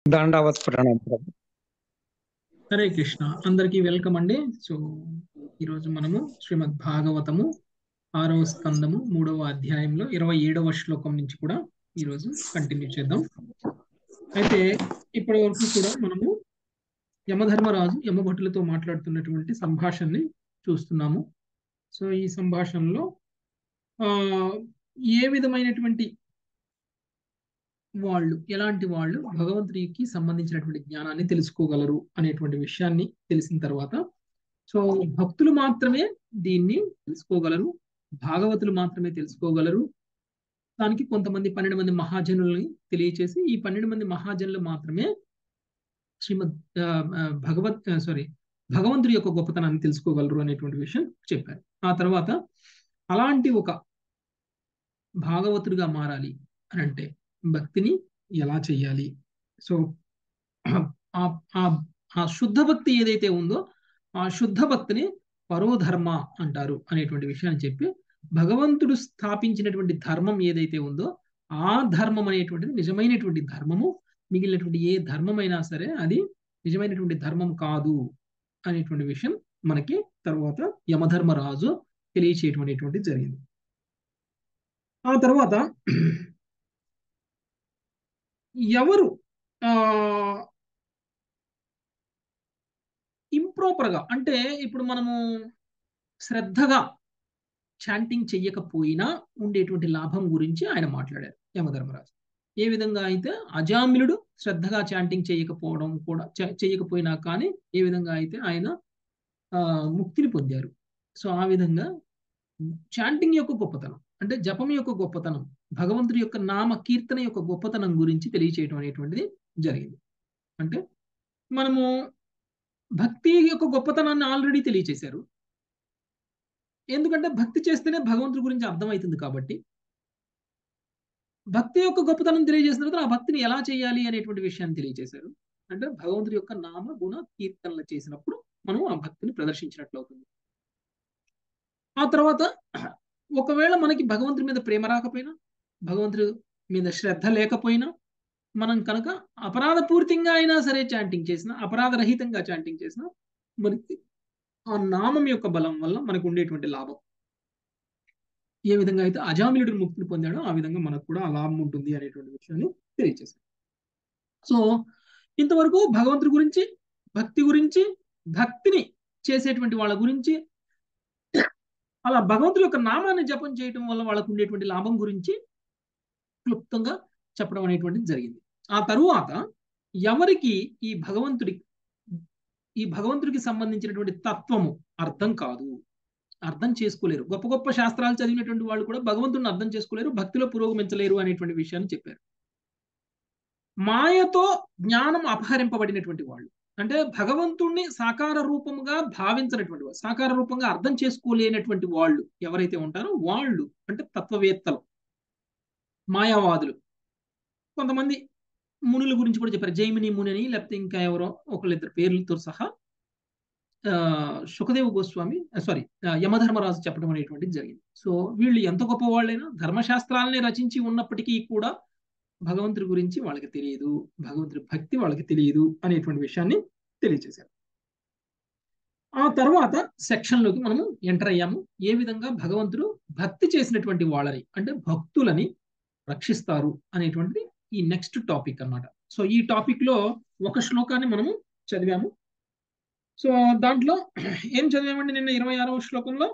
దండావత్ ప్రణామం ప్రభు. హరే కృష్ణ అందరికీ వెల్కమ్ అండి. సో ఈరోజు మనము శ్రీమద్ భాగవతము 6వ స్కందము 3వ అధ్యాయంలో 27వ శ్లోకం నుంచి కూడా ఈరోజు కంటిన్యూ చేద్దాం. అయితే ఇప్పటి వరకు కూడా మనము యమధర్మరాజు యమభటులతో మాట్లాడుతున్నటువంటి సంభాషణని చూస్తున్నాము. సో ఈ సంభాషణలో ఆ ఏ విధమైనటువంటి ఎలాంటి వాళ్ళు భగవంతుడికి సంబంధించినటువంటి జ్ఞానాన్ని తెలుసుకోగలరు అనేటువంటి విషయాన్ని తెలిసిన తర్వాత, సో భక్తులు మాత్రమే దీన్ని తెలుసుకోగలరు, భాగవతులు మాత్రమే తెలుసుకోగలరు. దానికి కొంతమంది 12 మంది మహాజనుల్ని తెలియచేసి ఈ 12 మంది మహాజనులు మాత్రమే శ్రీమద్ భగవంతుడి యొక్క గొప్పతనాన్ని తెలుసుకోగలరు అనేటువంటి విషయం చెప్పారు. ఆ తర్వాత అలాంటి ఒక భాగవతుడిగా మారాలి అని అంటే భక్తిని ఎలా చెయ్యాలి? సో ఆ శుద్ధ భక్తి ఏదైతే ఉందో ఆ శుద్ధ భక్తిని పరోధర్మ అంటారు అనేటువంటి విషయాన్ని చెప్పి, భగవంతుడు స్థాపించినటువంటి ధర్మం ఏదైతే ఉందో ఆ ధర్మం అనేటువంటిది నిజమైనటువంటి ధర్మము, మిగిలినటువంటి ఏ ధర్మమైనా సరే అది నిజమైనటువంటి ధర్మం కాదు అనేటువంటి విషయం మనకి తర్వాత యమధర్మరాజు తెలియచేయటం అనేటువంటిది జరిగింది. ఆ తర్వాత ఎవరు ఇంప్రాపర్గా అంటే ఇప్పుడు మనము శ్రద్ధగా చాంటింగ్ చెయ్యకపోయినా ఉండేటువంటి లాభం గురించి ఆయన మాట్లాడారు యమధర్మరాజు. ఏ విధంగా అయితే అజామిలుడు శ్రద్ధగా చాంటింగ్ చేయకపోవడం కూడా చేయకపోయినా కానీ ఏ విధంగా అయితే ఆయన ముక్తిని పొందారు. సో ఆ విధంగా చాంటింగ్ యొక్క గొప్పతనం అంటే జపం యొక్క గొప్పతనం, భగవంతుడి యొక్క నామ కీర్తన యొక్క గొప్పతనం గురించి తెలియచేయడం అనేటువంటిది జరిగింది. అంటే మనము భక్తి యొక్క గొప్పతనాన్ని ఆల్రెడీ తెలియచేశారు. ఎందుకంటే భక్తి చేస్తేనే భగవంతుడి గురించి అర్థమవుతుంది కాబట్టి భక్తి యొక్క గొప్పతనం తెలియజేసిన తర్వాత ఆ భక్తిని ఎలా చేయాలి అనేటువంటి విషయాన్ని తెలియజేశారు. అంటే భగవంతుడి యొక్క నామ గుణ కీర్తనలు చేసినప్పుడు మనం ఆ భక్తిని ప్రదర్శించినట్లు అవుతుంది. ఆ తర్వాత ఒకవేళ మనకి భగవంతుడి మీద ప్రేమ రాకపోయినా, భగవంతుడి మీద శ్రద్ధ లేకపోయినా, మనం కనుక అపరాధపూరితంగా అయినా సరే చాంటింగ్ చేసిన, అపరాధరహితంగా చాంటింగ్ చేసిన, మనకి ఆ నామం యొక్క బలం వల్ల మనకు ఉండేటువంటి లాభం ఏ విధంగా అయితే అజామిలుడు ముక్తిని పొందాడో ఆ విధంగా మనకు కూడా ఆ లాభం ఉంటుంది అనేటువంటి విషయాన్ని తెలియజేశారు. సో ఇంతవరకు భగవంతుడి గురించి, భక్తి గురించి, భక్తిని చేసేటువంటి వాళ్ళ గురించి, అలా భగవంతుడి యొక్క నామాన్ని జపం చేయటం వల్ల వాళ్ళకు ఉండేటువంటి లాభం గురించి క్లుప్తంగా చెప్పడం అనేటువంటిది జరిగింది. ఆ తరువాత ఎవరికి ఈ భగవంతుడికి సంబంధించినటువంటి తత్వము అర్థం కాదు, అర్థం చేసుకోలేరు, గొప్ప గొప్ప శాస్త్రాలు చదివినటువంటి వాళ్ళు కూడా భగవంతుడిని అర్థం చేసుకోలేరు, భక్తిలో పురోగమించలేరు అనేటువంటి విషయాన్ని చెప్పారు. మాయతో జ్ఞానం అపహరింపబడినటువంటి వాళ్ళు అంటే భగవంతుణ్ణి సాకార రూపంగా భావించినటువంటి వాళ్ళు, సాకార రూపంగా అర్థం చేసుకోలేనటువంటి వాళ్ళు ఎవరైతే ఉంటారో వాళ్ళు అంటే తత్వవేత్తలు, మాయావాదులు. కొంతమంది మునుల గురించి కూడా చెప్పారు, జైమిని ముని అని, లేకపోతే ఇంకా ఎవరో ఒకళ్ళిద్దరు పేర్లతో సహా సుఖదేవ గోస్వామి యమధర్మరాజు చెప్పడం అనేటువంటిది జరిగింది. సో వీళ్ళు ఎంత గొప్ప వాళ్ళైనా ధర్మశాస్త్రాలనే రచించి ఉన్నప్పటికీ కూడా భగవంతుడి గురించి వాళ్ళకి తెలియదు, భగవంతుడి భక్తి వాళ్ళకి తెలియదు అనేటువంటి విషయాన్ని తెలియజేశారు. ఆ తర్వాత సెక్షన్లోకి మనము ఎంటర్ అయ్యాము. ఏ విధంగా భగవంతుడు భక్తి చేసినటువంటి వాళ్ళని అంటే భక్తులని రక్షిస్తారు అనేటువంటిది ఈ నెక్స్ట్ టాపిక్ అన్నమాట. సో ఈ టాపిక్ లో ఒక శ్లోకాన్ని మనము చదివాము. సో దాంట్లో ఏం చదివామండి నిన్న 26వ శ్లోకంలో,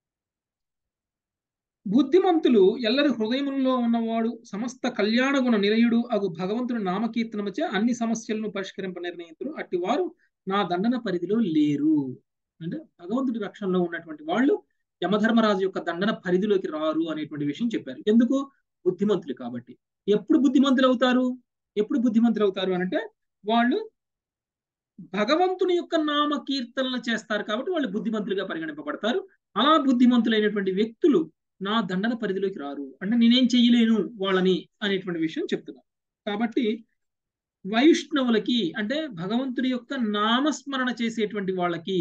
బుద్ధిమంతులు ఎల్లరి హృదయములలో ఉన్నవాడు సమస్త కళ్యాణ గుణ నిలయుడు అగు భగవంతుని నామకీర్తనముచే అన్ని సమస్యలను పరిష్కరింప నిర్ణయింతురు, అట్టి వారు నా దండన పరిధిలో లేరు. అంటే భగవంతుడి రక్షణలో ఉన్నటువంటి వాళ్ళు యమధర్మరాజు యొక్క దండన పరిధిలోకి రారు అనేటువంటి విషయం చెప్పారు. ఎందుకు? బుద్ధిమంతులు కాబట్టి. ఎప్పుడు బుద్ధిమంతులు అవుతారు అంటే వాళ్ళు భగవంతుని యొక్క నామ కీర్తనలు చేస్తారు కాబట్టి వాళ్ళు బుద్ధిమంతులుగా పరిగణింపబడతారు. అలా బుద్ధిమంతులైనటువంటి వ్యక్తులు నా దండన పరిధిలోకి రారు, అంటే నేనేం చెయ్యలేను వాళ్ళని అనేటువంటి విషయం చెప్తున్నారు. కాబట్టి వైష్ణవులకి అంటే భగవంతుడి యొక్క నామస్మరణ చేసేటువంటి వాళ్ళకి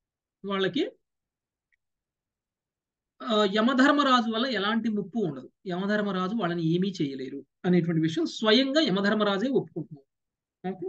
యమధర్మరాజు వల్ల ఎలాంటి ముప్పు ఉండదు, యమధర్మరాజు వాళ్ళని ఏమీ చేయలేరు అనేటువంటి విషయం స్వయంగా యమధర్మరాజే ఒప్పుకుంటున్నారు. ఓకే.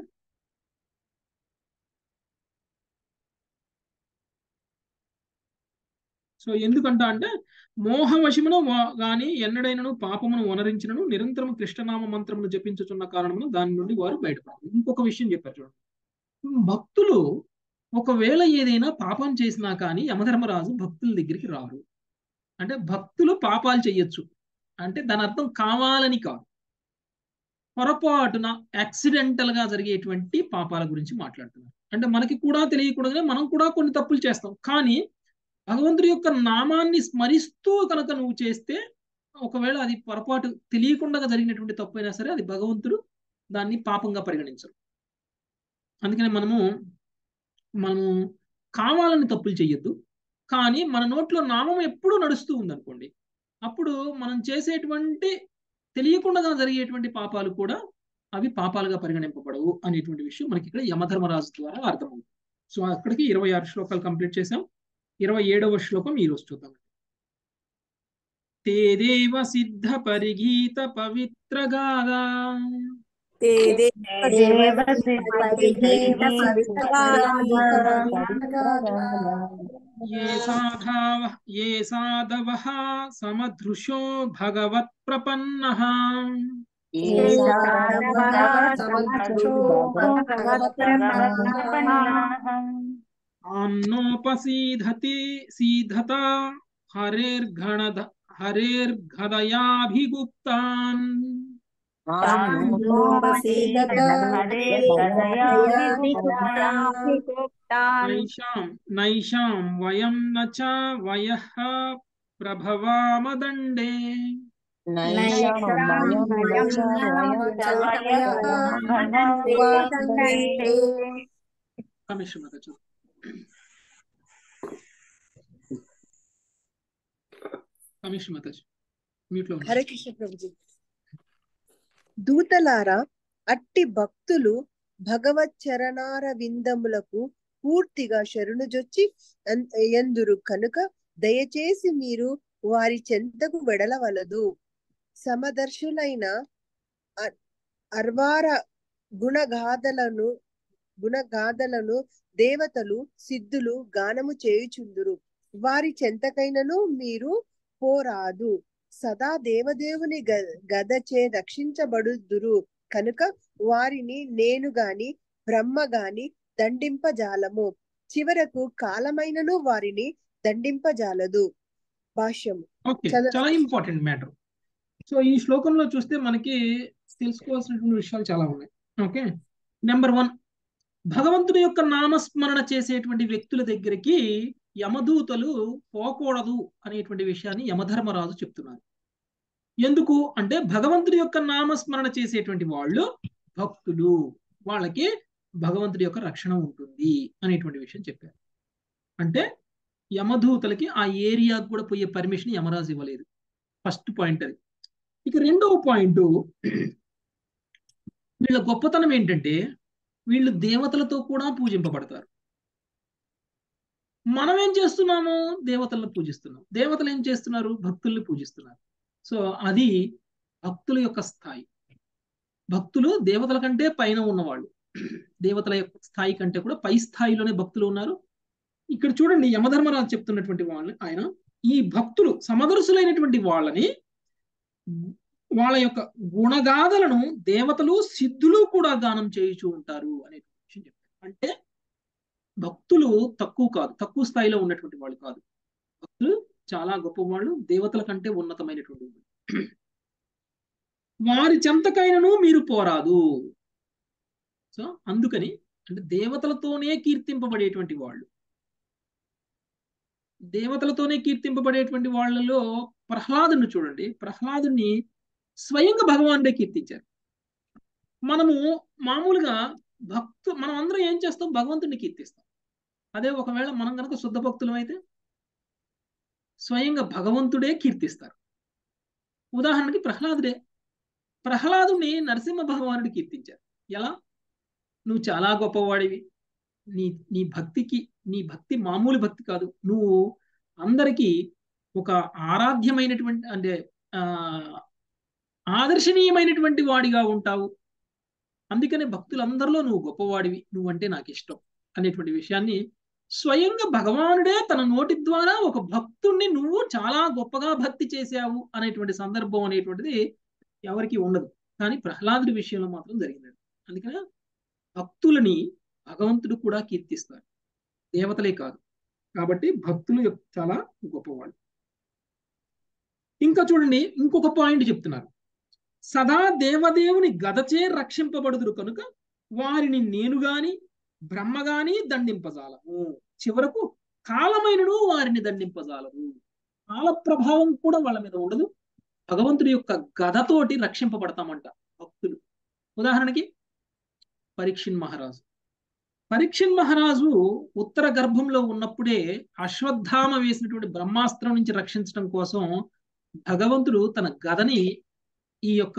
సో ఎందుకంట అంటే మోహవశమును గాని ఎన్నడైనను పాపమును వనరించినను నిరంతరం కృష్ణనామ మంత్రమును జపించుచున్న కారణమును దాని నుండి వారు బయటపడతారు. ఇంకొక విషయం చెప్పారు చూడండి. భక్తులు ఒకవేళ ఏదైనా పాపం చేసినా కానీ యమధర్మరాజు భక్తుల దగ్గరికి రారు. అంటే భక్తులు పాపాలు చేయొచ్చు అంటే దాని అర్థం కావాలని కాదు, పొరపాటున యాక్సిడెంటల్ గా జరిగేటువంటి పాపాల గురించి మాట్లాడుతున్నారు. అంటే మనకి కూడా తెలియకూడదుగా మనం కూడా కొన్ని తప్పులు చేస్తాం, కానీ భగవంతుడి యొక్క నామాన్ని స్మరిస్తూ కనుక నువ్వు చేస్తే ఒకవేళ అది పొరపాటు తెలియకుండా జరిగినటువంటి తప్పు అయినా సరే అది భగవంతుడు దాన్ని పాపంగా పరిగణించరు. అందుకని మనము కావాలని తప్పులు చెయ్యొద్దు, కానీ మన నోట్లో నామం ఎప్పుడూ నడుస్తూ ఉందనుకోండి, అప్పుడు మనం చేసేటువంటి తెలియకుండా జరిగేటువంటి పాపాలు కూడా అవి పాపాలుగా పరిగణింపబడవు అనేటువంటి విషయం మనకి ఇక్కడ యమధర్మరాజు ద్వారా అర్థమవుతుంది. సో అక్కడికి 26 శ్లోకాలు కంప్లీట్ చేసాం. 27వ శ్లోకం ఈ రోజు చూద్దాం. తేదేవ సిద్ధ పరిగీత పవిత్ర గాదా ఏ సాధవః సమదృశో భగవత్ ప్రపన్నః ఆమ్నోపసీధతి సీధత హరేర్ఘదయాభిగుప్తాన్ నైషాం వయం నచ వయః ప్రభవామదండే. హరే కృష్ణ ప్రభుజీ. దూతలారా, అట్టి భక్తులు భగవత్ చరణార విందములకు పూర్తిగా శరణుజొచ్చి ఎందురు కనుక దయచేసి మీరు వారి చెంతకు వెడలవలదు. సమదర్శులైన అర్వార గుణగాథలను దేవతలు సిద్ధులు గానము చేయుచుందురు. వారి చెంతకైనను మీరు పోరాదు. సదా దేవదేవుని గదచే రక్షించబడుదురు కనుక వారిని నేను గాని బ్రహ్మ గాని దండింపజాలము. చివరకు కాలమైనను వారిని దండింపజాలదు. భాష్యము. చాలా ఇంపార్టెంట్ మ్యాటర్. సో ఈ శ్లోకంలో చూస్తే మనకి తెలుసుకోవాల్సినటువంటి విషయాలు చాలా ఉన్నాయి. ఓకే, నెంబర్ 1, భగవంతుడి యొక్క నామస్మరణ చేసేటువంటి వ్యక్తుల దగ్గరికి యమదూతలు పోకూడదు అనేటువంటి విషయాన్ని యమధర్మరాజు చెప్తున్నారు. ఎందుకు అంటే భగవంతుడి యొక్క నామస్మరణ చేసేటువంటి వాళ్ళు భక్తులు, వాళ్ళకి భగవంతుడి యొక్క రక్షణ ఉంటుంది అనేటువంటి విషయం చెప్పారు. అంటే యమదూతలకి ఆ ఏరియాకు కూడా పోయే పర్మిషన్ యమరాజు ఇవ్వలేదు. ఫస్ట్ పాయింట్ అది. ఇక రెండవ పాయింట్, వీళ్ళ గొప్పతనం ఏంటంటే వీళ్ళు దేవతలతో కూడా పూజింపబడతారు. మనం ఏం చేస్తున్నాము? దేవతలను పూజిస్తున్నాం. దేవతలు ఏం చేస్తున్నారు? భక్తుల్ని పూజిస్తున్నారు. సో అది భక్తుల యొక్క స్థాయి. భక్తులు దేవతల కంటే పైన ఉన్నవాళ్ళు, దేవతల యొక్క స్థాయి కంటే కూడా పై స్థాయిలోనే భక్తులు ఉన్నారు. ఇక్కడ చూడండి, యమధర్మరాజు చెప్తున్నటువంటి వాళ్ళని, ఆయన ఈ భక్తులు సమదర్శులైనటువంటి వాళ్ళని, వాళ్ళ యొక్క గుణగాథలను దేవతలు సిద్ధులు కూడా గానం చేయుచూ ఉంటారు అనే విషయం చెప్పారు. అంటే భక్తులు తక్కువ కాదు, తక్కువ స్థాయిలో ఉన్నటువంటి వాళ్ళు కాదు. భక్తులు చాలా గొప్పవాళ్ళు, దేవతల కంటే ఉన్నతమైనటువంటి వాళ్ళు. వారి చెంతకైనను మీరు పోరాదు. సో అందుకని అంటే దేవతలతోనే కీర్తింపబడేటువంటి వాళ్ళు, దేవతలతోనే కీర్తింపబడేటువంటి వాళ్ళలో ప్రహ్లాదుని చూడండి. ప్రహ్లాదుని స్వయంగా భగవానుడే కీర్తించారు. మనము మామూలుగా మనం అందరం ఏం చేస్తాం? భగవంతుడిని కీర్తిస్తాం. అదే ఒకవేళ మనం కనుక శుద్ధ భక్తులం అయితే స్వయంగా భగవంతుడే కీర్తిస్తారు. ఉదాహరణకి ప్రహ్లాదుని నరసింహ భగవానుడు కీర్తించారు. ఎలా? నువ్వు చాలా గొప్పవాడివి, నీ భక్తి మామూలు భక్తి కాదు, నువ్వు అందరికీ ఒక ఆరాధ్యమైనటువంటి అంటే ఆదర్శనీయమైనటువంటి వాడిగా ఉంటావు. అందుకనే భక్తులందరిలో నువ్వు గొప్పవాడివి, నువ్వంటే నాకు ఇష్టం అనేటువంటి విషయాన్ని స్వయంగా భగవానుడే తన నోటి ద్వారా ఒక భక్తుణ్ణి నువ్వు చాలా గొప్పగా భక్తి చేశావు అనేటువంటి సందర్భం అనేటువంటిది ఎవరికి ఉండదు. కానీ ప్రహ్లాదుడి విషయంలో మాత్రం జరిగింది. అందుకనే భక్తులని భగవంతుడు కూడా కీర్తిస్తారు, దేవతలే కాదు. కాబట్టి భక్తులు చాలా గొప్పవాళ్ళు. ఇంకా చూడండి, ఇంకొక పాయింట్ చెప్తున్నారు. సదా దేవదేవుని గదచే రక్షింపబడుదురు కనుక వారిని నేను గాని బ్రహ్మ గాని దండింపజాలము. చివరకు కాలమైనను వారిని దండింపజాలదు. కాల ప్రభావం కూడా వాళ్ళ మీద ఉండదు. భగవంతుడి యొక్క గదతోటి రక్షింపబడతామంట భక్తులు. ఉదాహరణకి పరీక్షిన్ మహారాజు. పరీక్షిన్ మహారాజు ఉత్తర గర్భంలో ఉన్నప్పుడే అశ్వత్థామ వేసినటువంటి బ్రహ్మాస్త్రం నుంచి రక్షించడం కోసం భగవంతుడు తన గదని ఈ యొక్క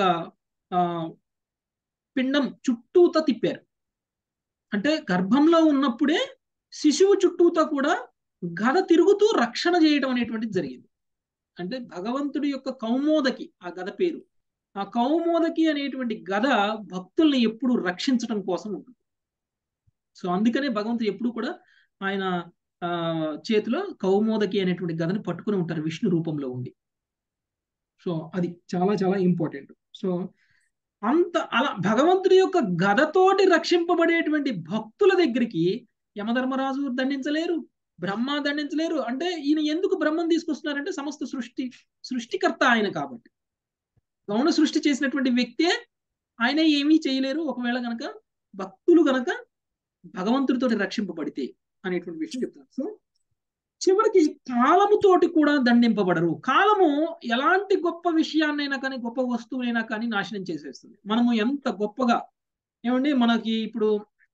పిండం చుట్టూతో తిప్పారు. అంటే గర్భంలో ఉన్నప్పుడే శిశువు చుట్టూతో కూడా గద తిరుగుతూ రక్షణ చేయడం అనేటువంటిది జరిగింది. అంటే భగవంతుడి యొక్క కౌమోదకి ఆ గద పేరు. ఆ కౌమోదకి అనేటువంటి గద భక్తుల్ని ఎప్పుడు రక్షించడం కోసం ఉంటుంది. సో అందుకనే భగవంతుడు ఎప్పుడు కూడా ఆయన చేతిలో కౌమోదకి అనేటువంటి గదని పట్టుకుని ఉంటారు విష్ణు రూపంలో ఉండి. సో అది చాలా చాలా ఇంపార్టెంట్. సో అంత అలా భగవంతుడి యొక్క గదతోటి రక్షింపబడేటువంటి భక్తుల దగ్గరికి యమధర్మరాజు దండించలేరు, బ్రహ్మ దండించలేరు. అంటే ఈయన ఎందుకు బ్రహ్మను తీసుకొస్తున్నారంటే సమస్త సృష్టికర్త ఆయన కాబట్టి. గౌణ సృష్టి చేసినటువంటి వ్యక్తే ఆయన ఏమీ చేయలేరు ఒకవేళ గనక భక్తులు గనక భగవంతుడితో రక్షింపబడితే అనేటువంటి విషయం చెప్తారు. సో చివరికి కాలముతోటి కూడా దండింపబడరు. కాలము ఎలాంటి గొప్ప విషయాన్నైనా కానీ గొప్ప వస్తువునైనా కానీ నాశనం చేసేస్తుంది. మనము ఎంత గొప్పగా ఏమండి, మనకి ఇప్పుడు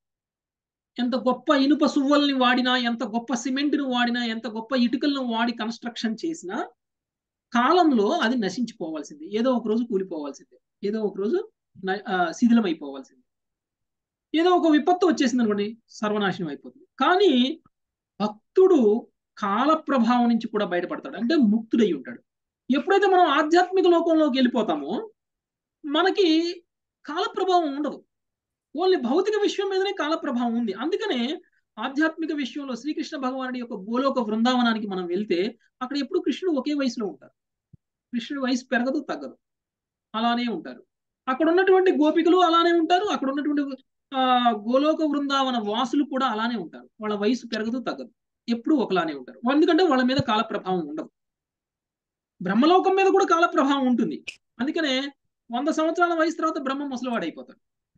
ఎంత గొప్ప ఇనుప సువ్వల్ని వాడినా, ఎంత గొప్ప సిమెంట్ను వాడినా, ఎంత గొప్ప ఇటుకలను వాడి కన్స్ట్రక్షన్ చేసినా కాలంలో అది నశించిపోవాల్సిందే. ఏదో ఒక రోజు కూలిపోవాల్సిందే, ఏదో ఒక రోజు శిథిలం అయిపోవాల్సిందే. ఏదో ఒక విపత్తు వచ్చేసింది అనుకోండి, సర్వనాశనం అయిపోతుంది. కానీ భక్తుడు కాల ప్రభావం నుంచి కూడా బయటపడతాడు, అంటే ముక్తుడై ఉంటాడు. ఎప్పుడైతే మనం ఆధ్యాత్మిక లోకంలోకి వెళ్ళిపోతామో మనకి కాల ప్రభావం ఉండదు. ఓన్లీ భౌతిక విషయం మీదనే కాల ప్రభావం ఉంది. అందుకనే ఆధ్యాత్మిక విషయంలో శ్రీకృష్ణ భగవానుడి యొక్క గోలోక బృందావనానికి మనం వెళ్తే అక్కడ ఎప్పుడు కృష్ణుడు ఒకే వయసులో ఉంటారు. కృష్ణుడి వయసు పెరగదు తగ్గదు, అలానే ఉంటారు. అక్కడ ఉన్నటువంటి గోపికలు అలానే ఉంటారు. అక్కడ ఉన్నటువంటి గోలోక బృందావన వాసులు కూడా అలానే ఉంటారు. వాళ్ళ వయసు పెరగదు తగ్గదు, ఎప్పుడు ఒకలానే ఉంటారు. ఎందుకంటే వాళ్ళ మీద కాల ప్రభావం ఉండదు. బ్రహ్మలోకం మీద కూడా కాల ప్రభావం ఉంటుంది. అందుకనే 100 సంవత్సరాల వయసు తర్వాత బ్రహ్మ ముసలివాడైపోతాడు.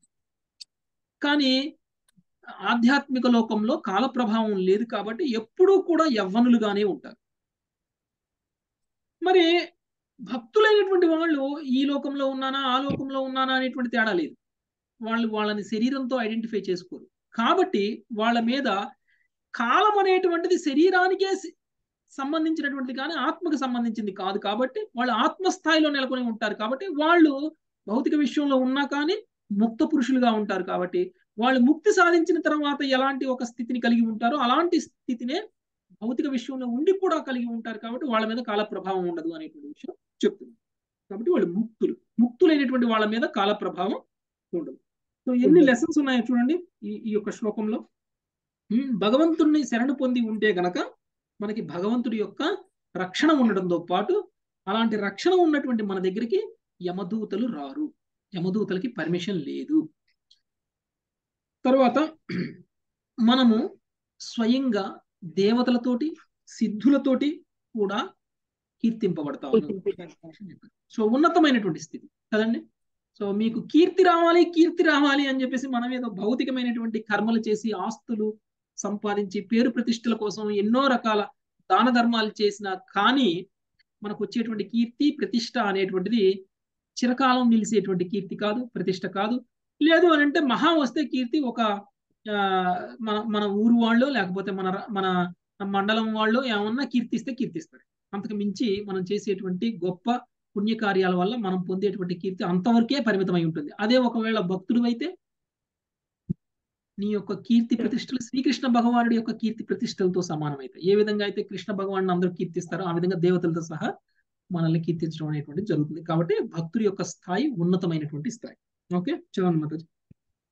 కానీ ఆధ్యాత్మిక లోకంలో కాల ప్రభావం లేదు కాబట్టి ఎప్పుడూ కూడా యవ్వనులుగానే ఉంటారు. మరి భక్తులైనటువంటి వాళ్ళు ఈ లోకంలో ఉన్నానా ఆ లోకంలో ఉన్నానా అనేటువంటి తేడా లేదు. వాళ్ళని శరీరంతో ఐడెంటిఫై చేసుకోరు. కాబట్టి వాళ్ళ మీద కాలం అనేటువంటిది శరీరానికే సంబంధించినటువంటిది కానీ ఆత్మకు సంబంధించింది కాదు. కాబట్టి వాళ్ళు ఆత్మస్థాయిలో నెలకొని ఉంటారు. కాబట్టి వాళ్ళు భౌతిక విషయంలో ఉన్నా కానీ ముక్త పురుషులుగా ఉంటారు. కాబట్టి వాళ్ళు ముక్తి సాధించిన తర్వాత ఎలాంటి ఒక స్థితిని కలిగి ఉంటారో అలాంటి స్థితినే భౌతిక విషయంలో ఉండి కూడా కలిగి ఉంటారు. కాబట్టి వాళ్ళ మీద కాల ప్రభావం ఉండదు అనేటువంటి విషయం చెప్తుంది. కాబట్టి వాళ్ళు ముక్తులైనటువంటి వాళ్ళ మీద కాల ప్రభావం ఉండదు. సో ఎన్ని లెసన్స్ ఉన్నాయో చూడండి ఈ యొక్క శ్లోకంలో. భగవంతుణ్ణి శరణు పొంది ఉంటే గనక మనకి భగవంతుడి యొక్క రక్షణ ఉండడంతో పాటు అలాంటి రక్షణ ఉన్నటువంటి మన దగ్గరికి యమదూతలు రారు, యమదూతలకి పర్మిషన్ లేదు. తర్వాత మనము స్వయంగా దేవతలతోటి సిద్ధులతోటి కూడా కీర్తింపబడతాము. సో ఉన్నతమైనటువంటి స్థితి కదండి. సో మీకు కీర్తి రావాలి అని చెప్పేసి మనం ఏదో భౌతికమైనటువంటి కర్మలు చేసి ఆస్తులు సంపాదించి పేరు ప్రతిష్టల కోసం ఎన్నో రకాల దాన ధర్మాలు చేసినా కానీ మనకు వచ్చేటువంటి కీర్తి ప్రతిష్ట అనేటువంటిది చిరకాలం నిలిచేటువంటి కీర్తి కాదు, ప్రతిష్ట కాదు. లేదు అని అంటే మహా వస్తే కీర్తి ఒక మన ఊరు వాళ్ళు లేకపోతే మన మండలం వాళ్ళు ఏమన్నా కీర్తిస్తారు. అంతకు మించి మనం చేసేటువంటి గొప్ప పుణ్యకార్యాల వల్ల మనం పొందేటువంటి కీర్తి అంతవరకే పరిమితమై ఉంటుంది. అదే ఒకవేళ భక్తుడు అయితే నీ యొక్క కీర్తి ప్రతిష్టలు శ్రీకృష్ణ భగవానుడి యొక్క కీర్తి ప్రతిష్టలతో సమానమైతే ఏ విధంగా అయితే కృష్ణ భగవాను అందరూ కీర్తిస్తారో ఆ విధంగా దేవతలతో సహా మనల్ని కీర్తించడం అనేటువంటిది జరుగుతుంది. కాబట్టి భక్తుడి యొక్క స్థాయి ఉన్నతమైనటువంటి స్థాయి. ఓకే, చదవండి మాతాజీ.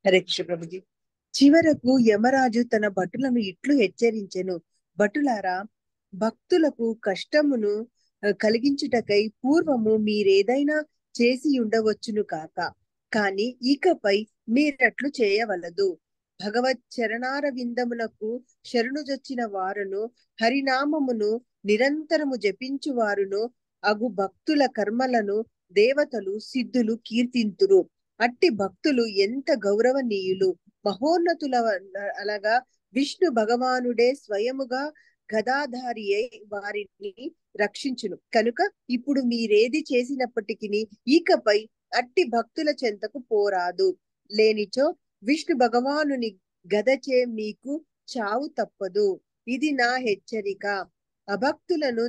హరే కృష్ణ ప్రభుజీ. చివరకు యమరాజు తన భటులను ఇట్లు హెచ్చరించెను, భటులారా, భక్తులకు కష్టమును కలిగించుటకై పూర్వము మీరేదైనా చేసి ఉండవచ్చును కాక, కాని ఇకపై మీరట్లు చేయవలదు. భగవత్ చరణార విందమునకు శరణుజొచ్చిన వారును హరినామమును నిరంతరము జపించు వారును అగు భక్తుల కర్మలను దేవతలు సిద్ధులు కీర్తింతురు. అట్టి భక్తులు ఎంత గౌరవనీయులు, మహోన్నతుల అనగా విష్ణు భగవానుడే స్వయముగా గదాధారి అయి వారిని రక్షించును. కనుక ఇప్పుడు మీరేది చేసినప్పటికీ ఇకపై అట్టి భక్తుల చెంతకు పోరాదు. లేనిచో విష్ణు భగవానుని గదచే మీకు చావు తప్పదు. ఇది నా హెచ్చరిక. అభక్తులను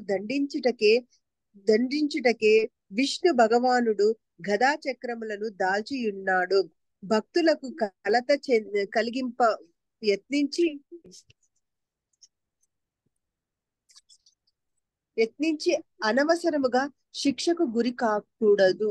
దండించుటకే విష్ణు భగవానుడు గదా చక్రములను దాల్చియున్నాడు. భక్తులకు కలత కలిగింప యత్నించి అనవసరముగా శిక్షకు గురి కాకూడదు.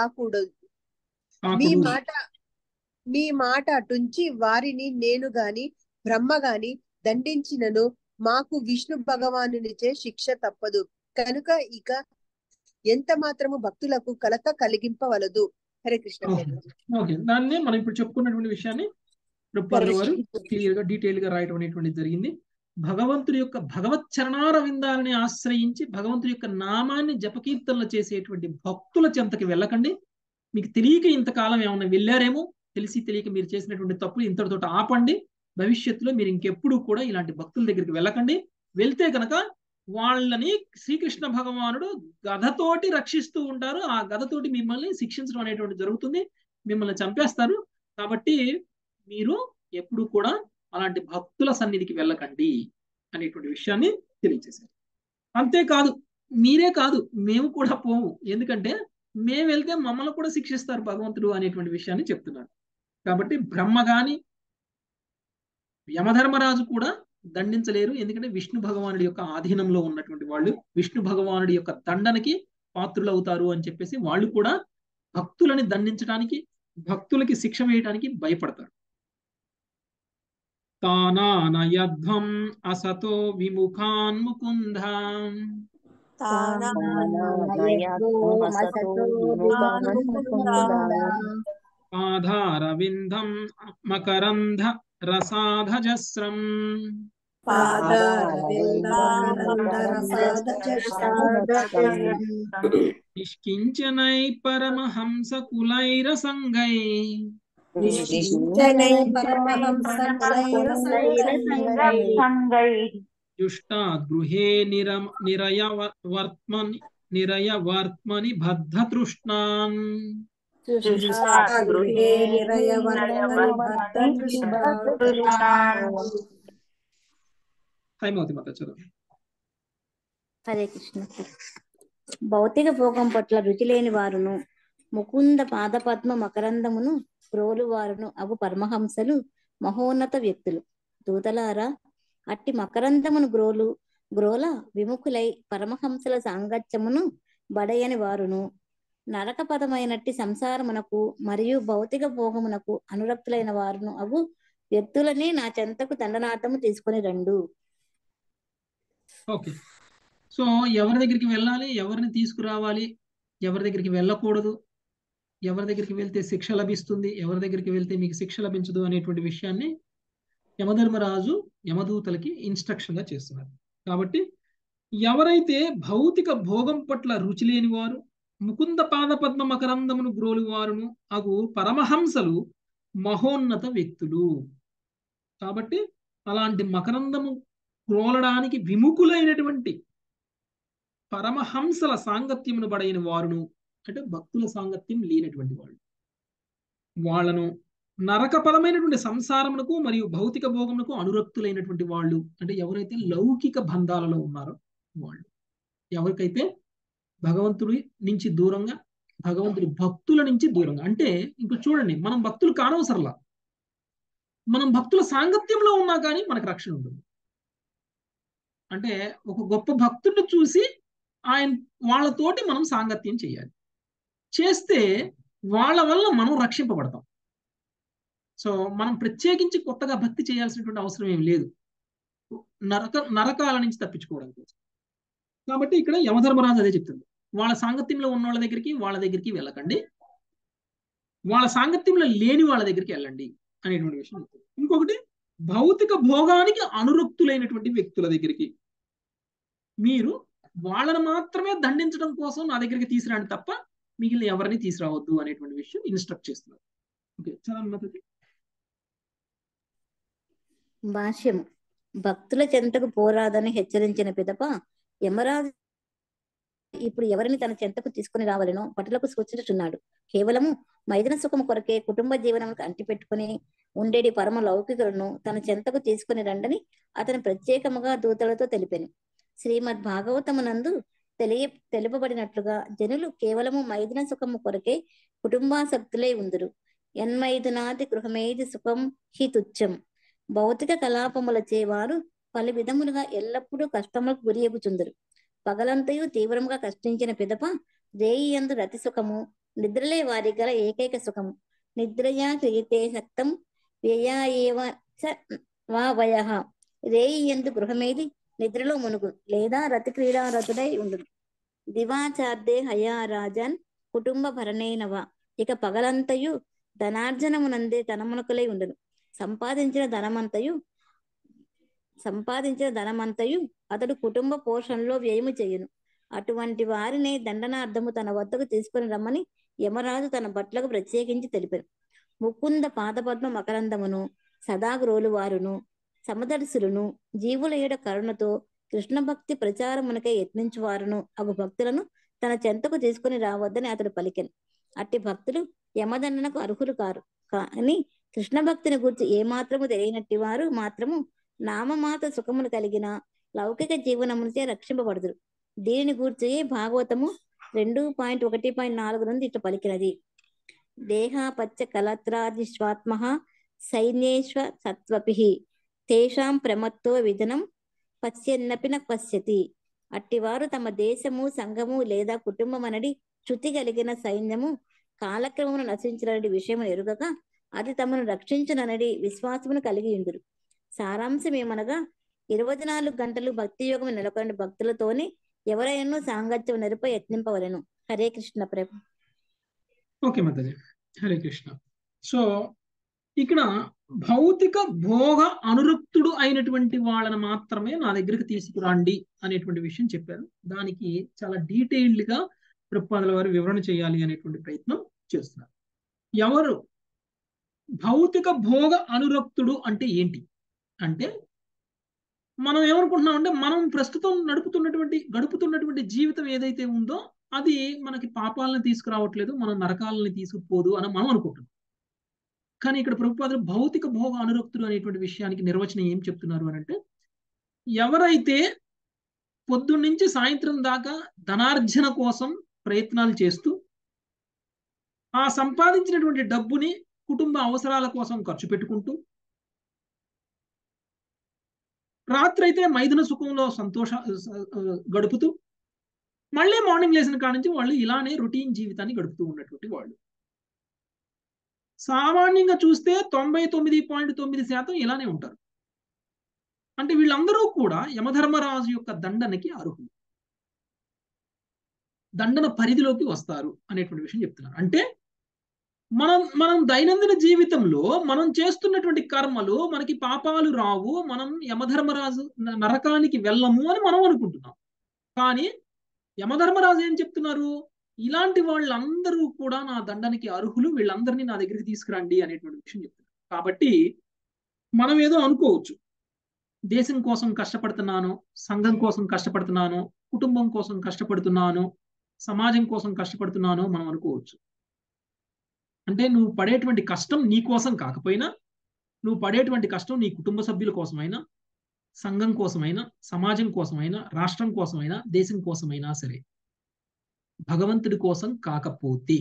మీ మాట అటుంచి వారిని నేను గాని బ్రహ్మ గాని దండించినను మాకు విష్ణు భగవానునిచే శిక్ష తప్పదు. కనుక ఇక ఎంత మాత్రము భక్తులకు కలత కలిగింపవలదు. హరే కృష్ణ. ఓకే, దాన్ని మనం ఇప్పుడు చెప్పుకున్నటువంటి విషయాన్ని ప్రభుపాదుల వారు క్లియర్ గా డీటెయిల్ గా రాయడం అనేటువంటిది జరిగింది. భగవంతుడి యొక్క భగవత్ చరణార విందాలని ఆశ్రయించి భగవంతుడి యొక్క నామాన్ని జపకీర్తనలు చేసేటువంటి భక్తుల చెంతకి వెళ్ళకండి. మీకు తెలియక ఇంతకాలం ఏమన్నా వెళ్ళారేమో, తెలిసి తెలియక మీరు చేసినటువంటి తప్పులు ఇంతటితో ఆపండి. భవిష్యత్తులో మీరు ఇంకెప్పుడు కూడా ఇలాంటి భక్తుల దగ్గరికి వెళ్ళకండి. వెళ్తే కనుక వాళ్ళని శ్రీకృష్ణ భగవానుడు గదతోటి రక్షిస్తూ ఉంటారు. ఆ గదతోటి మిమ్మల్ని శిక్షించడం అనేటువంటి జరుగుతుంది, మిమ్మల్ని చంపేస్తారు. కాబట్టి మీరు ఎప్పుడు కూడా అలాంటి భక్తుల సన్నిధికి వెళ్ళకండి అనేటువంటి విషయాన్ని తెలియజేశారు. అంతేకాదు, మీరే కాదు, మేము కూడా పోము. ఎందుకంటే మేము వెళ్తే మమ్మల్ని కూడా శిక్షిస్తారు భగవంతుడు అనేటువంటి విషయాన్ని చెప్తున్నారు. కాబట్టి బ్రహ్మ గాని యమధర్మరాజు కూడా దండించలేరు. ఎందుకంటే విష్ణు భగవానుడి యొక్క ఆధీనంలో ఉన్నటువంటి వాళ్ళు విష్ణు భగవానుడి యొక్క దండనకి పాత్రులు అవుతారు అని చెప్పేసి వాళ్ళు కూడా భక్తులని దండించడానికి, భక్తులకి శిక్ష వేయడానికి భయపడతారు. తానానయధ్వం అసతో విముఖాన్ ముకుందాం పాదారవిందం మకరంధ రసాధజస్రం నిష్కించనై పరమహంస కులైరసంగై దుష్టాద్గృహే నిరయవర్త్మని బద్ధతృష్ణాన్. హరే కృష్ణ. భౌతిక భోగం పట్ల రుచి లేని వారును ముకుంద పాదపద్మ మకరందమును క్రోలు వారును అగు పరమహంసలు మహోన్నత వ్యక్తులు. దూతలారా, అట్టి మకరందమును గ్రోల విముఖులై పరమహంసల సాంగత్యమును బడయని వారును నరకపదమైనట్టి సంసారమునకు మరియు భౌతిక భోగమునకు అనురక్తులైన వారును అగు వ్యక్తులని నా చెంతకు దండనాటము తీసుకొని రండు. ఓకే, సో ఎవరి దగ్గరికి వెళ్ళాలి, ఎవరిని తీసుకురావాలి, ఎవరి దగ్గరికి వెళ్ళకూడదు, ఎవరి దగ్గరికి వెళ్తే శిక్ష లభిస్తుంది, ఎవరి దగ్గరికి వెళ్తే మీకు శిక్ష లభించదు అనేటువంటి విషయాన్ని యమధర్మరాజు యమదూతలకి ఇన్స్ట్రక్షన్ గా చేస్తున్నారు. కాబట్టి ఎవరైతే భౌతిక భోగం పట్ల రుచి లేని వారు ముకుంద పాద పద్మ మకరందమును గ్రోలు వారును అగు పరమహంసలు మహోన్నత వ్యక్తులు. కాబట్టి అలాంటి మకరందము గ్రోలడానికి విముఖులైనటువంటి పరమహంసల సాంగత్యమును పడైన వారును, అంటే భక్తుల సాంగత్యం లేనటువంటి వాళ్ళు, వాళ్ళను నరకపరమైనటువంటి సంసారమునకు మరియు భౌతిక భోగమునకు అనురక్తులైనటువంటి వాళ్ళు, అంటే ఎవరైతే లౌకిక బంధాలలో ఉన్నారో వాళ్ళు, ఎవరికైతే భగవంతుడి నుంచి దూరంగా, భగవంతుడి భక్తుల నుంచి దూరంగా, అంటే ఇంకో చూడండి, మనం భక్తులు కానవసరలా, మనం భక్తుల సాంగత్యంలో ఉన్నా కానీ మనకు రక్షణ ఉంటుంది. అంటే ఒక గొప్ప భక్తుడిని చూసి వాళ్ళతోటి మనం సాంగత్యం చేయాలి, చేస్తే వాళ్ళ వల్ల మనం రక్షింపబడతాం. సో మనం ప్రత్యేకించి కొత్తగా భక్తి చేయాల్సినటువంటి అవసరం ఏమి లేదు నరకాల నుంచి తప్పించుకోవడం కోసం. కాబట్టి ఇక్కడ యమధర్మరాజు అదే చెప్తుంది, వాళ్ళ సాంగత్యంలో ఉన్న వాళ్ళ దగ్గరికి వెళ్ళకండి, వాళ్ళ సాంగత్యంలో లేని వాళ్ళ దగ్గరికి వెళ్ళండి అనేటువంటి విషయం. ఇంకొకటి, భౌతిక భోగానికి అనురక్తులైనటువంటి వ్యక్తుల దగ్గరికి మీరు వాళ్ళని మాత్రమే దండించడం కోసం నా దగ్గరికి తీసుకురండి తప్ప మిగిలిన ఎవరిని తీసుకురావద్దు అనేటువంటి విషయం ఇన్స్ట్రక్ట్ చేస్తున్నారు. ఓకే, చదవండి. భాష్యం. భక్తుల చెంతకు పోరాదని హెచ్చరించిన పిదప యమరాజు ఇప్పుడు ఎవరిని తన చెంతకు తీసుకుని రావాలనో భటులకు సూచించుచున్నాడు. కేవలము మైదన సుఖము కొరకే కుటుంబ జీవనములకు అంటిపెట్టుకుని ఉండేటి పరమ లౌకికులను తన చెంతకు తీసుకుని రండని అతను ప్రత్యేకముగా దూతలతో తెలిపెను. శ్రీమద్ భాగవతమునందు తెలుపబడినట్లుగా జనులు కేవలము మైదన సుఖము కొరకే కుటుంబాసక్తులై ఉందురు. ఎన్మైదునాది గృహమేది సుఖం హి తుచ్చం. భౌతిక కలాపములచే వారు పలు విధములుగా ఎల్లప్పుడూ కష్టములకు గురియగుచుందరు. పగలంతయు తీవ్రముగా కష్టించిన పిదప రేయి యందు రతి సుఖము, నిద్రలే వారి గల ఏకైక సుఖము. నిద్రయా క్రియతే సక్తం వ్యయాయేవ వా వయః. రేయి యందు గృహమేది నిద్రలో మునుగు లేదా రతి క్రీడారతుడై ఉండు. దివాచార్దే హయా రాజన్ కుటుంబ భరణేనవ. ఇక పగలంతయు ధనార్జనమునందే తనమునకులై ఉండును. సంపాదించిన ధనమంతయు అతడు కుటుంబ పోషణలో వ్యయము చేయును. అటువంటి వారిని దండనార్థము తన వద్దకు తీసుకుని రమ్మని యమరాజు తన భట్లకు ప్రత్యేకించి తెలిపారు. ముకుంద పాదపద్మ మకరందమును సదాగ్రోలు వారును సమదర్శులను జీవుల ఏడ కరుణతో కృష్ణ భక్తి ప్రచారమునకై యత్నించువారును అగు భక్తులను తన చెంతకు తీసుకుని రావద్దని అతడు పలికెను. అట్టి భక్తులు యమదండనకు అర్హులు కారు. కానీ కృష్ణ భక్తిని గురించి ఏమాత్రము తెలియనట్టి వారు మాత్రము నామమాత సుఖమును కలిగిన లౌకిక జీవనమునిచే రక్షింపబడుదురు. దీనిని గూర్చి భాగవతము 2.1.4 నుండి ఇట్లా పలికినది. దేహాపచ్చ కలత్రాదిశ్వాత్మ సైన్యేశ్వ సత్వపి తేషాం ప్రమత్తో విధనం పశ్యన్నపిన పశ్యతి. అట్టివారు తమ దేశము సంఘము లేదా కుటుంబమనడి శృతి కలిగిన సైన్యము కాలక్రమమును నశించినడి విషయము ఎరుగక అది తమను రక్షించుననడి విశ్వాసమును కలిగి ఉందురు. సారాంశం ఏమనగా 24 గంటలు భక్తి యోగము నెలకొన్న భక్తులతోనే ఎవరైనా సాంగత్యం నెరప యత్నింపవలను. హరే కృష్ణ ప్రభు. ఓకే మాతాజీ, హరే కృష్ణ. సో ఇక్కడ భౌతిక భోగ అనురక్తుడు అయినటువంటి వాళ్ళని మాత్రమే నా దగ్గరికి తీసుకురండి అనేటువంటి విషయం చెప్పారు. దానికి చాలా డీటెయిల్డ్ గా ప్రభుపాదుల వారు వివరణ చేయాలి అనేటువంటి ప్రయత్నం చేస్తున్నారు. ఎవరు భౌతిక భోగ అనురక్తుడు అంటే ఏంటి అంటే, మనం ఏమనుకుంటున్నాం అంటే మనం ప్రస్తుతం గడుపుతున్నటువంటి జీవితం ఏదైతే ఉందో అది మనకి పాపాలను తీసుకురావట్లేదు, మనం నరకాలని తీసుకుపోదు అని మనం అనుకుంటున్నాం. కానీ ఇక్కడ ప్రభుపాదులు భౌతిక భోగ అనురక్తుడు అనేటువంటి విషయానికి నిర్వచనం ఏం చెప్తున్నారు అని అంటే, ఎవరైతే పొద్దున్నుంచి సాయంత్రం దాకా ధనార్జన కోసం ప్రయత్నాలు చేస్తూ ఆ సంపాదించినటువంటి డబ్బుని కుటుంబ అవసరాల కోసం ఖర్చు పెట్టుకుంటూ రాత్రి అయితే మైథున సుఖంలో గడుపుతూ మళ్ళీ మార్నింగ్ లేచిన కాడ నుంచి వాళ్ళు ఇలానే రొటీన్ జీవితాన్ని గడుపుతూ ఉన్నటువంటి వాళ్ళు సామాన్యంగా చూస్తే 99.9% ఇలానే ఉంటారు. అంటే వీళ్ళందరూ కూడా యమధర్మరాజు యొక్క దండనకి అర్హులు, దండన పరిధిలోకి వస్తారు అనేటువంటి విషయం చెప్తున్నారు. అంటే మనం దైనందిన జీవితంలో మనం చేస్తున్నటువంటి కర్మలు మనకి పాపాలు రావు, మనం యమధర్మరాజు నరకానికి వెళ్ళము అని మనం అనుకుంటున్నాం. కానీ యమధర్మరాజు ఏం చెప్తున్నారు, ఇలాంటి వాళ్ళందరూ కూడా నా దండనికి అర్హులు, వీళ్ళందరినీ నా దగ్గరికి తీసుకురండి అనేటువంటి విషయం చెప్తున్నారు. కాబట్టి మనం ఏదో అనుకోవచ్చు, దేశం కోసం కష్టపడుతున్నాను, సంఘం కోసం కష్టపడుతున్నాను, కుటుంబం కోసం కష్టపడుతున్నాను, సమాజం కోసం కష్టపడుతున్నాను మనం అనుకోవచ్చు. అంటే నువ్వు పడేటువంటి కష్టం నీ కోసం కాకపోయినా, నువ్వు పడేటువంటి కష్టం నీ కుటుంబ సభ్యుల కోసమైనా, సంఘం కోసమైనా, సమాజం కోసమైనా, రాష్ట్రం కోసమైనా, దేశం కోసమైనా సరే, భగవంతుడి కోసం కాకపోతే,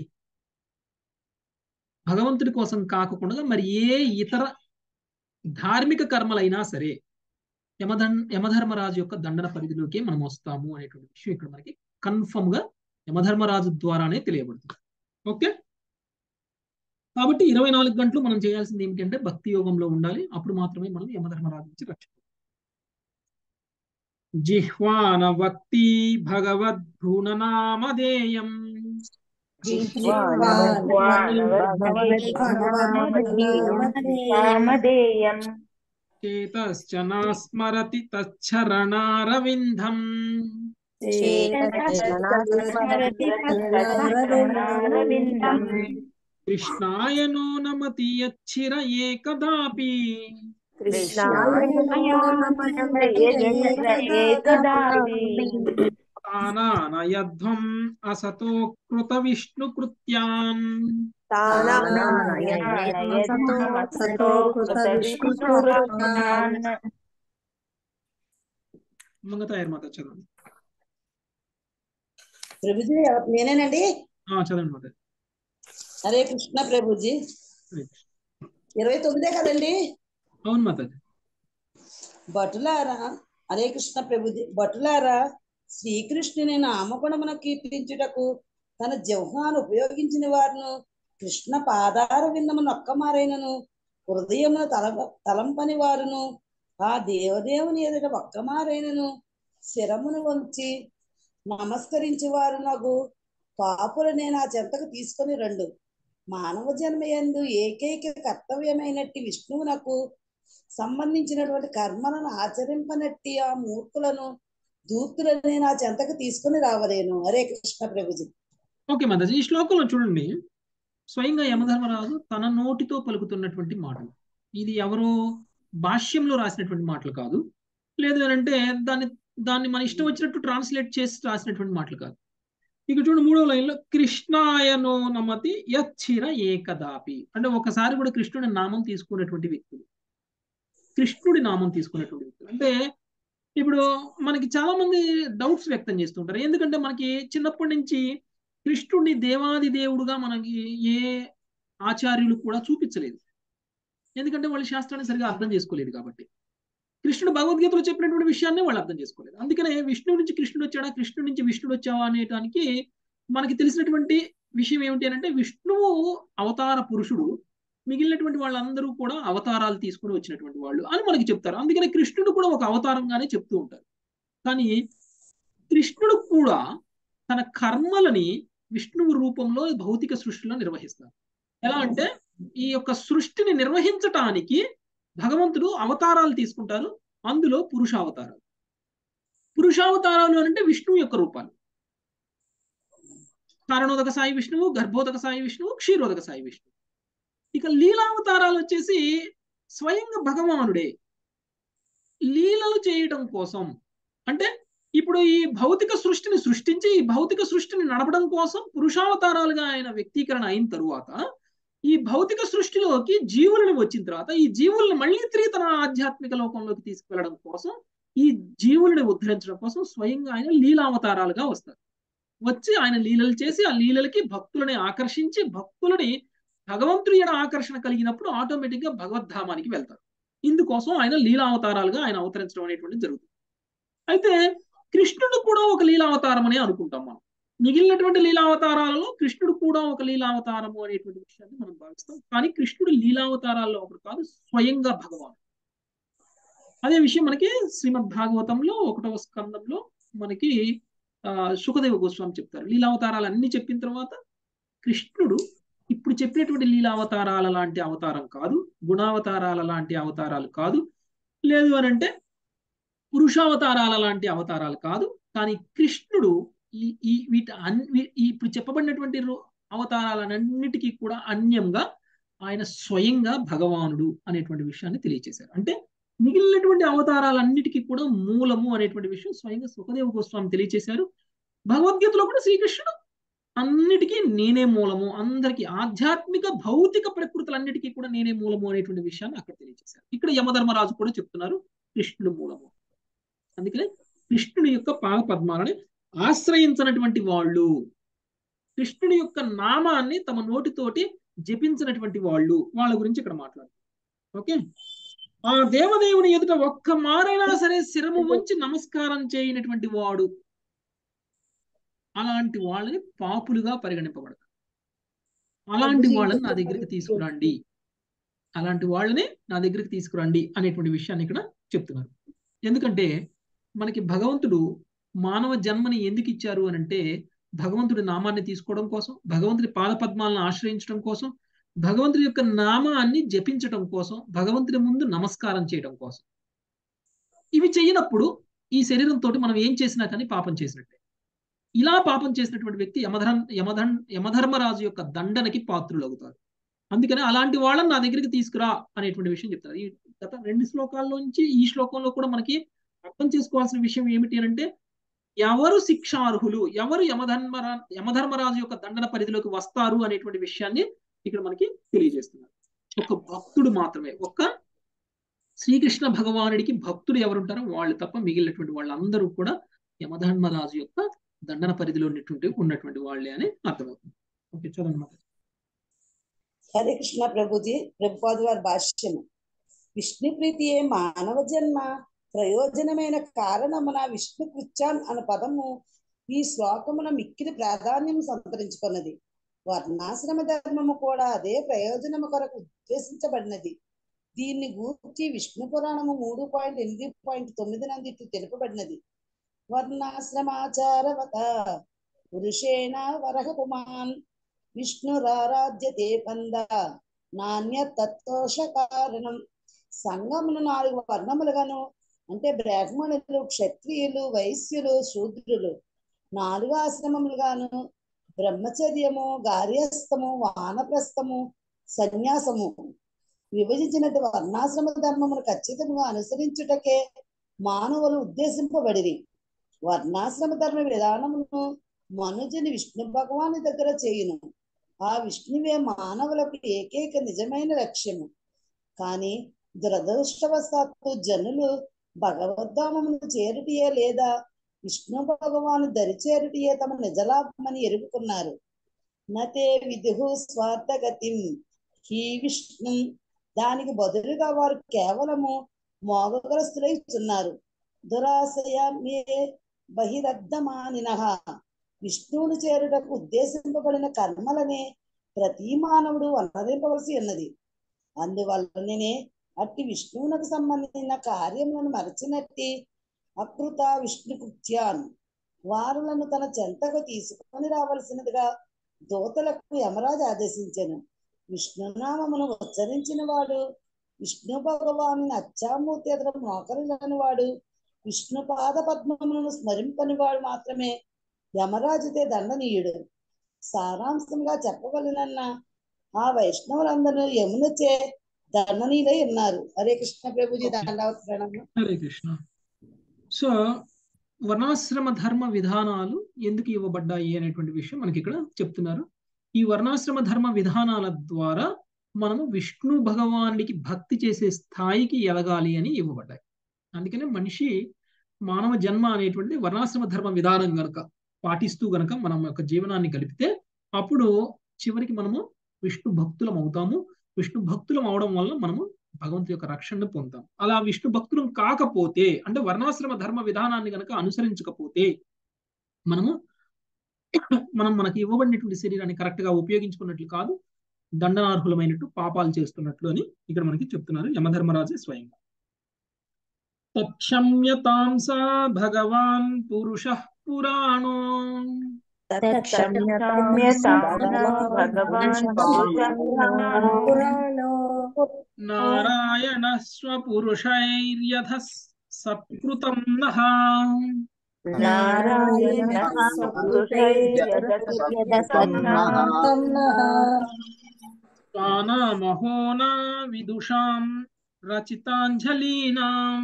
భగవంతుడి కోసం కాకుండా మరి ఏ ఇతర ధార్మిక కర్మలైనా సరే యమధర్మరాజు యొక్క దండన పరిధిలోకి మనం వస్తాము అనేటువంటి విషయం ఇక్కడ మనకి కన్ఫర్మ్ గా యమధర్మరాజు ద్వారానే తెలియబడుతుంది. ఓకే, కాబట్టి 24 గంటలు మనం చేయాల్సింది ఏమిటంటే భక్తి యోగంలో ఉండాలి. అప్పుడు మాత్రమే మనం యమధర్మరాజు నుంచి రక్షించాలి. జిహ్వాన భక్తి భగవద్భూననామధేయం నామధేయం చేతశ్చ నాస్మరతి తచ్చరణారవిందం కృష్ణాయ నో నమతి యచ్చిర ఏకదాపి తానానయధ్వం అసతో కృత విష్ణు కృత్యాన్ మంగతాయర్ మాత చదవండి. ప్రభుజీ నేనేనండి. చదవండి మాత. హరే కృష్ణ ప్రభుజీ. 29 కదండి? అవును మాత. భటులారా, హరే కృష్ణ ప్రభుజీ. భటులారా, శ్రీకృష్ణుని నామగుణమున కీర్తించుటకు తన జిహ్వాను ఉపయోగించిన వారును కృష్ణ పాదార విందము నొక్కమారైనను హృదయమున తలంపని వారును ఆ దేవదేవుని ఎదుట ఒక్కమారైనను శిరమును వంచి నమస్కరించి వారు నాకు పాపులనే నా చెంతకు తీసుకొని రండు. మానవ జన్మయందు ఏకైక కర్తవ్యమైనట్టి విష్ణువునకు సంబంధించినటువంటి కర్మలను ఆచరింపనట్టి ఆ మూర్ఖులను దూతులనే నా చెంతకు తీసుకుని రావలేను. హరే కృష్ణ ప్రభుజీ. ఓకే మాతాజీ, ఈ శ్లోకంలో చూడండి, స్వయంగా యమధర్మరాజు తన నోటితో పలుకుతున్నటువంటి మాటలు. ఇది ఎవరో భాష్యంలో రాసినటువంటి మాటలు కాదు, లేదు అని అంటే దాన్ని మన ఇష్టం వచ్చినట్టు ట్రాన్స్లేట్ చేసి రాసినటువంటి మాటలు కాదు. ఇక చూడండి 3వ లైన్లో కృష్ణాయనో నమతి యచ్చిర ఏకదాపి అంటే ఒకసారి కూడా కృష్ణుడి నామం తీసుకున్నటువంటి వ్యక్తులు, కృష్ణుడి నామం తీసుకున్నటువంటి వ్యక్తులు. అంటే ఇప్పుడు మనకి చాలా మంది డౌట్స్ వ్యక్తం చేస్తుంటారు. ఎందుకంటే మనకి చిన్నప్పటి నుంచి కృష్ణుడిని దేవాది దేవుడుగా మనకి ఏ ఆచార్యులు కూడా చూపించలేదు. ఎందుకంటే వాళ్ళు శాస్త్రాన్ని సరిగా అర్థం చేసుకోలేదు కాబట్టి. కృష్ణుడు భగవద్గీతలో చెప్పినటువంటి విషయాన్ని వాళ్ళు అర్థం చేసుకోలేదు. అందుకనే విష్ణువు నుంచి కృష్ణుడు వచ్చాడా, కృష్ణుడి నుంచి విష్ణుడు వచ్చావా అనేటానికి మనకి తెలిసినటువంటి విషయం ఏమిటి అంటే విష్ణువు అవతార పురుషుడు, మిగిలినటువంటి వాళ్ళందరూ కూడా అవతారాలు తీసుకుని వచ్చినటువంటి వాళ్ళు అని మనకి చెప్తారు. అందుకనే కృష్ణుడు కూడా ఒక అవతారంగానే చెప్తూ ఉంటారు. కానీ కృష్ణుడు కూడా తన కర్మలని విష్ణువు రూపంలో భౌతిక సృష్టిలో నిర్వహిస్తారు. ఎలా అంటే ఈ యొక్క సృష్టిని నిర్వహించటానికి భగవంతుడు అవతారాలు తీసుకుంటారు. అందులో పురుషావతారాలు. పురుషావతారాలు అంటే విష్ణువు యొక్క రూపాలు. కారణోదక సాయి విష్ణువు, గర్భోదక సాయి విష్ణువు, క్షీరోదక సాయి విష్ణువు. ఇక లీలావతారాలు వచ్చేసి స్వయంగా భగవానుడే లీలలు చేయటం కోసం. అంటే ఇప్పుడు ఈ భౌతిక సృష్టిని సృష్టించి ఈ భౌతిక సృష్టిని నడపడం కోసం పురుషావతారాలుగా ఆయన వ్యక్తీకరణ అయిన తరువాత ఈ భౌతిక సృష్టిలోకి జీవులను వచ్చిన తర్వాత ఈ జీవుల్ని మళ్ళీ తిరిగి తన ఆధ్యాత్మిక లోకంలోకి తీసుకువెళ్ళడం కోసం, ఈ జీవులని ఉద్ధరించడం కోసం స్వయంగా ఆయన లీలావతారాలుగా వస్తారు. వచ్చి ఆయన లీలలు చేసి ఆ లీలలకి భక్తులని ఆకర్షించి భక్తులని భగవంతుడి యొక్క ఆకర్షణ కలిగినప్పుడు ఆటోమేటిక్ గా భగవద్ధామానికి వెళ్తారు. ఇందుకోసం ఆయన లీలావతారాలుగా ఆయన అవతరించడం అనేటువంటి జరుగుతుంది. అయితే కృష్ణుడు కూడా ఒక లీలావతారం అని అనుకుంటాం మనం. మిగిలినటువంటి లీలావతారాలలో కృష్ణుడు కూడా ఒక లీలావతారము అనేటువంటి విషయాన్ని మనం భావిస్తాం. కానీ కృష్ణుడు లీలావతారాల్లో ఒకరు కాదు, స్వయంగా భగవాన్. అదే విషయం మనకి శ్రీమద్ భాగవతంలో 1వ స్కందంలో మనకి సుఖదేవ గోస్వామి చెప్తారు. లీలావతారాలు అన్ని చెప్పిన తర్వాత కృష్ణుడు ఇప్పుడు చెప్పినటువంటి లీలావతారాల లాంటి అవతారం కాదు, గుణావతారాల లాంటి అవతారాలు కాదు, లేదు అని అంటే పురుషావతారాల లాంటి అవతారాలు కాదు. కానీ కృష్ణుడు ఇప్పుడు చెప్పబడినటువంటి అవతారాలన్నిటికీ కూడా అన్యంగా ఆయన స్వయంగా భగవానుడు అనేటువంటి విషయాన్ని తెలియజేశారు. అంటే మిగిలినటువంటి అవతారాలన్నిటికీ కూడా మూలము అనేటువంటి విషయం స్వయంగా సుఖదేవ గోస్వామి తెలియజేశారు. భగవద్గీతలో కూడా శ్రీకృష్ణుడు అన్నిటికీ నేనే మూలము, అందరికీ ఆధ్యాత్మిక భౌతిక ప్రకృతులన్నిటికీ కూడా నేనే మూలము అనేటువంటి విషయాన్ని అక్కడ తెలియజేశారు. ఇక్కడ యమధర్మరాజు కూడా చెప్తున్నారు కృష్ణుడు మూలము. అందుకనే కృష్ణుడి యొక్క పాద పద్మాలని ఆశ్రయించినటువంటి వాళ్ళు, కృష్ణుడి యొక్క నామాన్ని తమ నోటితోటి జపించినటువంటి వాళ్ళ గురించి ఇక్కడ మాట్లాడుతారు. ఓకే, ఆ దేవదేవుని ఎదుట ఒక్క మారైనా సరే శిరము వంచి నమస్కారం చేయనటువంటి వాడు, అలాంటి వాళ్ళని పాపులుగా పరిగణింపబడతారు. అలాంటి వాళ్ళని నా దగ్గరికి తీసుకురండి, అలాంటి వాళ్ళని నా దగ్గరికి తీసుకురండి అనేటువంటి విషయాన్ని ఇక్కడ చెప్తున్నారు. ఎందుకంటే మనకి భగవంతుడు మానవ జన్మని ఎందుకు ఇచ్చారు అని అంటే, భగవంతుడి నామాన్ని తీసుకోవడం కోసం, భగవంతుడి పాదపద్మాలను ఆశ్రయించడం కోసం, భగవంతుడి యొక్క నామాన్ని జపించడం కోసం, భగవంతుడి ముందు నమస్కారం చేయడం కోసం. ఇవి చేయనప్పుడు ఈ శరీరంతో మనం ఏం చేసినా కానీ పాపం చేసినట్టే. ఇలా పాపం చేసినటువంటి వ్యక్తి యమధర్మరాజు యొక్క దండనకి పాత్రులవుతారు. అందుకని అలాంటి వాళ్ళని నా దగ్గరికి తీసుకురా అనేటువంటి విషయం చెప్తారు. ఈ గత 2 శ్లోకాల్లోంచి ఈ శ్లోకంలో కూడా మనకి అర్థం చేసుకోవాల్సిన విషయం ఏమిటి అంటే, ఎవరు శిక్షార్హులు, ఎవరు యమధర్మరాజు యొక్క దండన పరిధిలోకి వస్తారు అనేటువంటి విషయాన్ని ఇక్కడ మనకి తెలియజేస్తున్నారు. ఒక భక్తుడు మాత్రమే, ఒక్క శ్రీకృష్ణ భగవానుడికి భక్తుడు ఎవరుంటారో వాళ్ళు తప్ప మిగిలినటువంటి వాళ్ళందరూ కూడా యమధర్మరాజు యొక్క దండన పరిధిలో ఉన్నటువంటి వాళ్ళే అని అర్థమవుతుంది. ఓకే, చదవనమాట. హరే కృష్ణ ప్రభుజీ. ప్రభుపాద వారి భాష్యము. విష్ణు ప్రీతియే మానవ జన్మ ప్రయోజనమైన కారణమున విష్ణు కృత్యాన్ అనే పదము ఈ శ్లోకమున మిక్కిలి ప్రాధాన్యం సంతరించుకున్నది. వర్ణాశ్రమ ధర్మము కూడా అదే ప్రయోజనము కొరకు ఉద్దేశించబడినది. దీన్ని గూర్చి విష్ణు పురాణము 3.8.9 నందు ఇట్లు తెలుపబడినది. వర్ణాశ్రమాచారవత పురుషేణ వరహ పుమాన్ విష్ణురారాధ్యతే పంద నాణ్య తత్వోష కారణం. సంఘమును 4 వర్ణములుగాను, అంటే బ్రాహ్మణులు, క్షత్రియులు, వైశ్యులు, శూద్రులు 4 ఆశ్రమములుగాను, బ్రహ్మచర్యము, గార్యస్థము, వానప్రస్థము, సన్యాసము విభజించినట్టు వర్ణాశ్రమ ధర్మమును ఖచ్చితంగా అనుసరించుటకే మానవులు ఉద్దేశింపబడిరి. వర్ణాశ్రమ ధర్మ విధానమును మనుజుని విష్ణు భగవాని దగ్గర చేయును. ఆ విష్ణువే మానవులకు ఏకైక నిజమైన లక్ష్యము. కానీ దురదృష్టవశాత్తు జనులు భగవద్ధామమును చేరుటియే లేదా విష్ణు భగవాను దరిచేరుటియే తమ నిజలాభమని ఎరుగుకున్నారు. నతే విదుహు స్వార్థగతిం హీ విష్ణు. దానికి బదులుగా వారు కేవలము మోగగ్రస్తులైస్తున్నారు. దురాశయ మే బహిరద్దమానినః. విష్ణువును చేరుటకు ఉద్దేశింపబడిన కర్మలనే ప్రతి మానవుడు అనుసరింపవలసి ఉన్నది. అందువల్లనే అట్టి విష్ణువునకు సంబంధించిన కార్యములను మరచినట్టి అకృత విష్ణు కృత్యాన్ వారులను తన చెంతకు తీసుకొని రావలసినదిగా దూతలకు యమరాజు ఆదేశించెను. విష్ణునామమును ఉచ్చరించిన వాడు, విష్ణు భగవాను అచ్చామూర్తి ఎదుట మోకరిల్లని వాడు, విష్ణు పాద పద్మములను స్మరింపని వాడు మాత్రమే యమరాజుతే దండనీయుడు. సారాంశంగా చెప్పవలనన్న ఆ వైష్ణవులందరూ యమునచే దండనీయులై ఉన్నారు. హరే కృష్ణ ప్రభుజీ. దండవత్ ప్రణామం. హరే కృష్ణ. సో వర్ణాశ్రమ ధర్మ విధానాలు ఎందుకు ఇవ్వబడ్డాయి అనేటువంటి విషయం మనకి ఇక్కడ చెప్తున్నారు. ఈ వర్ణాశ్రమ ధర్మ విధానాల ద్వారా మనము విష్ణు భగవానుడికి భక్తి చేసే స్థాయికి ఎదగాలి అని ఇవ్వబడ్డాయి. అందుకనే మనిషి మానవ జన్మ అనేటువంటిది వర్ణాశ్రమ ధర్మ విధానం గనక పాటిస్తూ గనక మనం యొక్క జీవనాన్ని గడిపితే అప్పుడు చివరికి మనము విష్ణు భక్తులం అవుతాము. విష్ణు భక్తులం అవడం వల్ల మనము భగవంతు యొక్క రక్షణను పొందుతాం. అలా విష్ణు భక్తులం కాకపోతే, అంటే వర్ణాశ్రమ ధర్మ విధానాన్ని గనక అనుసరించకపోతే మనం మనకి ఇవ్వబడినటువంటి శరీరాన్ని కరెక్ట్ గా ఉపయోగించుకున్నట్లు కాదు, దండనార్హులమైనట్టు పాపాలు చేస్తున్నట్లు అని ఇక్కడ మనకి చెప్తున్నారు యమధర్మరాజే స్వయంగా. తక్షమ్యతాం సా భగవాన్ పురుషః పురాణో నారాయణ స్వపురుషైర్యథ సత్కృతం నః స్వానామహోనా విదుషాం రచితాంజలీనాం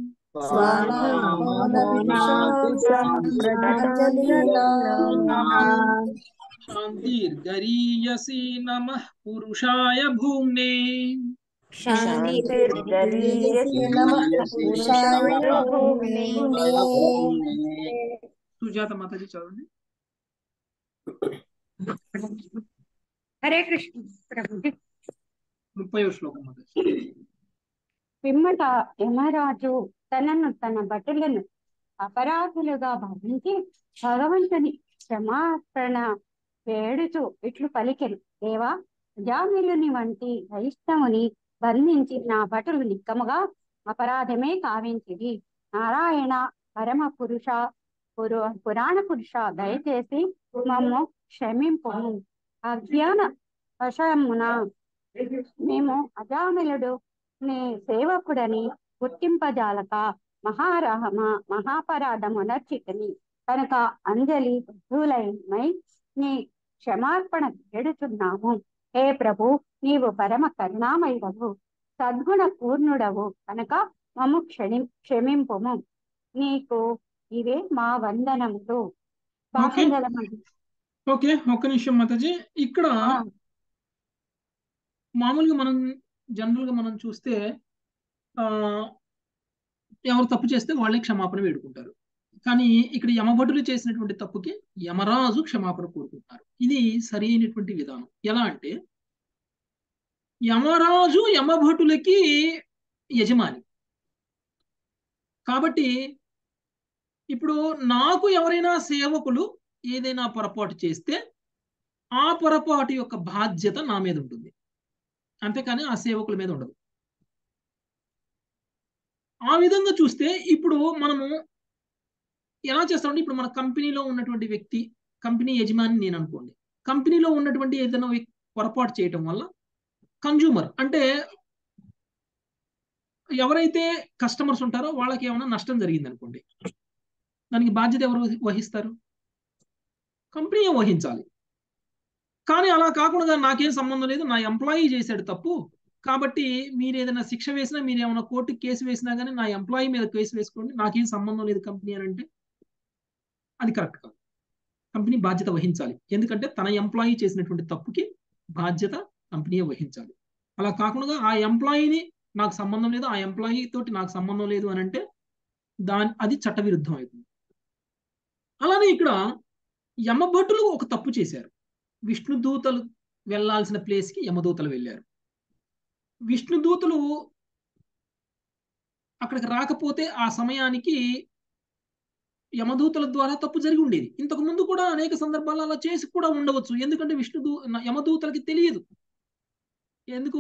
శాంతిర్గరీయసి నమః పురుషాయ భూమ్నే. సుజాత మాతాజీ చదవండి. హరే కృష్ణ ప్రభుజీ. 30వ శ్లోకం మాతాజీ. పిమ్మట యమరాజు తనను తన భటులను అపరాధులుగా భావించి భగవంతుని క్షమాపణ ఏడుచు ఇట్లు పలికెను. దేవా, అజామిలుని వంటి వైష్ణవుని బంధించి నా భటులు నిక్కముగా అపరాధమే కావించిది. నారాయణ పరమ పురుష పురాణ పురుష, దయచేసి మమ్ము క్షమింపు. అజ్ఞాన వశమున మేము అజామిలుడు నీ సేవకుడని గుర్తింపజాలక మహాపరాధమునర్చితిని కనుక అంజలి బుద్ధులమై నీ క్షమార్పణ వేడుచున్నాము. హే ప్రభు, నీవు పరమ కరుణామయుడవు, సద్గుణ పూర్ణుడవు కనుక మమ్ము క్షమింపుము. నీకు ఇవే మా వందనములు. ఓకే, ఒక్క నిమిషం మాతాజీ. ఇక్కడ మామూలుగా జనరల్ గా మనం చూస్తే ఎవరు తప్పు చేస్తే వాళ్ళే క్షమాపణ వేడుకుంటారు. కానీ ఇక్కడ యమభటులు చేసినటువంటి తప్పుకి యమరాజు క్షమాపణ కోరుకుంటున్నారు. ఇది సరి అయినటువంటి విధానం. ఎలా అంటే యమరాజు యమభటులకి యజమాని కాబట్టి ఇప్పుడు నాకు ఎవరైనా సేవకులు ఏదైనా పొరపాటు చేస్తే ఆ పొరపాటు యొక్క బాధ్యత నా మీద ఉంటుంది, అంతేకాని ఆ సేవకుల మీద ఉండదు. ఆ విధంగా చూస్తే ఇప్పుడు మనము ఎలా చేస్తామంటే, ఇప్పుడు మన కంపెనీలో ఉన్నటువంటి వ్యక్తి, కంపెనీ యజమాని నేను అనుకోండి, కంపెనీలో ఉన్నటువంటి ఏదైనా పొరపాటు చేయటం వల్ల కన్జ్యూమర్ అంటే ఎవరైతే కస్టమర్స్ ఉంటారో వాళ్ళకి ఏమైనా నష్టం జరిగింది అనుకోండి, దానికి బాధ్యత ఎవరు వహిస్తారు? కంపెనీ వహించాలి. కానీ అలా కాకుండా నాకేం సంబంధం లేదు, నా ఎంప్లాయీ చేశాడు తప్పు కాబట్టి మీరు ఏదైనా శిక్ష వేసినా, మీరు ఏమైనా కోర్టుకి కేసు వేసినా కానీ నా ఎంప్లాయీ మీద కేసు వేసుకోండి, నాకేం సంబంధం లేదు కంపెనీ అని అంటే అది కరెక్ట్ కాదు. కంపెనీ బాధ్యత వహించాలి. ఎందుకంటే తన ఎంప్లాయీ చేసినటువంటి తప్పుకి బాధ్యత కంపెనీ వహించాలి. అలా కాకుండా ఆ ఎంప్లాయీని నాకు సంబంధం లేదు, ఆ ఎంప్లాయీ తోటి నాకు సంబంధం లేదు అని అంటే అది చట్టవిరుద్ధం అవుతుంది. అలానే ఇక్కడ యమభటులు ఒక తప్పు చేశారు. విష్ణుదూతలు వెళ్లాల్సిన ప్లేస్కి యమదూతలు వెళ్ళారు. విష్ణుదూతలు అక్కడికి రాకపోతే ఆ సమయానికి యమదూతల ద్వారా తప్పు జరిగి ఉండేది. ఇంతకు ముందు కూడా అనేక సందర్భాలు అలా చేసి కూడా ఉండవచ్చు. ఎందుకంటే యమదూతలకి తెలియదు. ఎందుకు?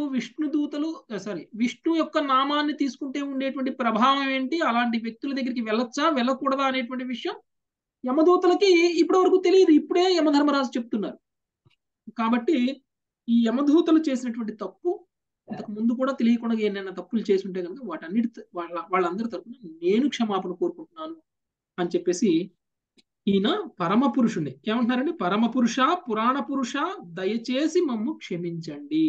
విష్ణు యొక్క నామాన్ని తీసుకుంటే ఉండేటువంటి ప్రభావం ఏంటి, అలాంటి వ్యక్తుల దగ్గరికి వెళ్ళొచ్చా వెళ్ళకూడదా అనేటువంటి విషయం యమదూతలకి ఇప్పటి వరకు తెలియదు. ఇప్పుడే యమధర్మరాజు చెప్తున్నారు. కాబట్టి ఈ యమదూతలు చేసినటువంటి తప్పు ఇంతకు ముందు కూడా తెలియకుండా ఏమైనా తప్పులు చేసి ఉంటే కనుక వాటన్నిటి వాళ్ళందరి తరపున నేను క్షమాపణ కోరుకుంటున్నాను అని చెప్పేసి ఈయన పరమ పురుషుణ్ణి ఏమంటున్నారండి? పరమ పురుష, పురాణ పురుష, దయచేసి మమ్ము క్షమించండి.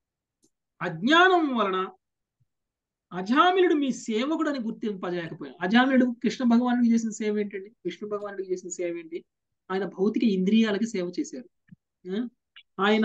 అజ్ఞానం వలన అజామిలుడు మీ సేవకుడు అని గుర్తింపజేయకపోయాడు. అజామిలుడు కృష్ణ భగవానుడికి చేసిన సేవ ఏంటండి? విష్ణు భగవానుడికి చేసిన సేవ ఏంటి? ఆయన భౌతిక ఇంద్రియాలకి సేవ చేశారు. ఆయన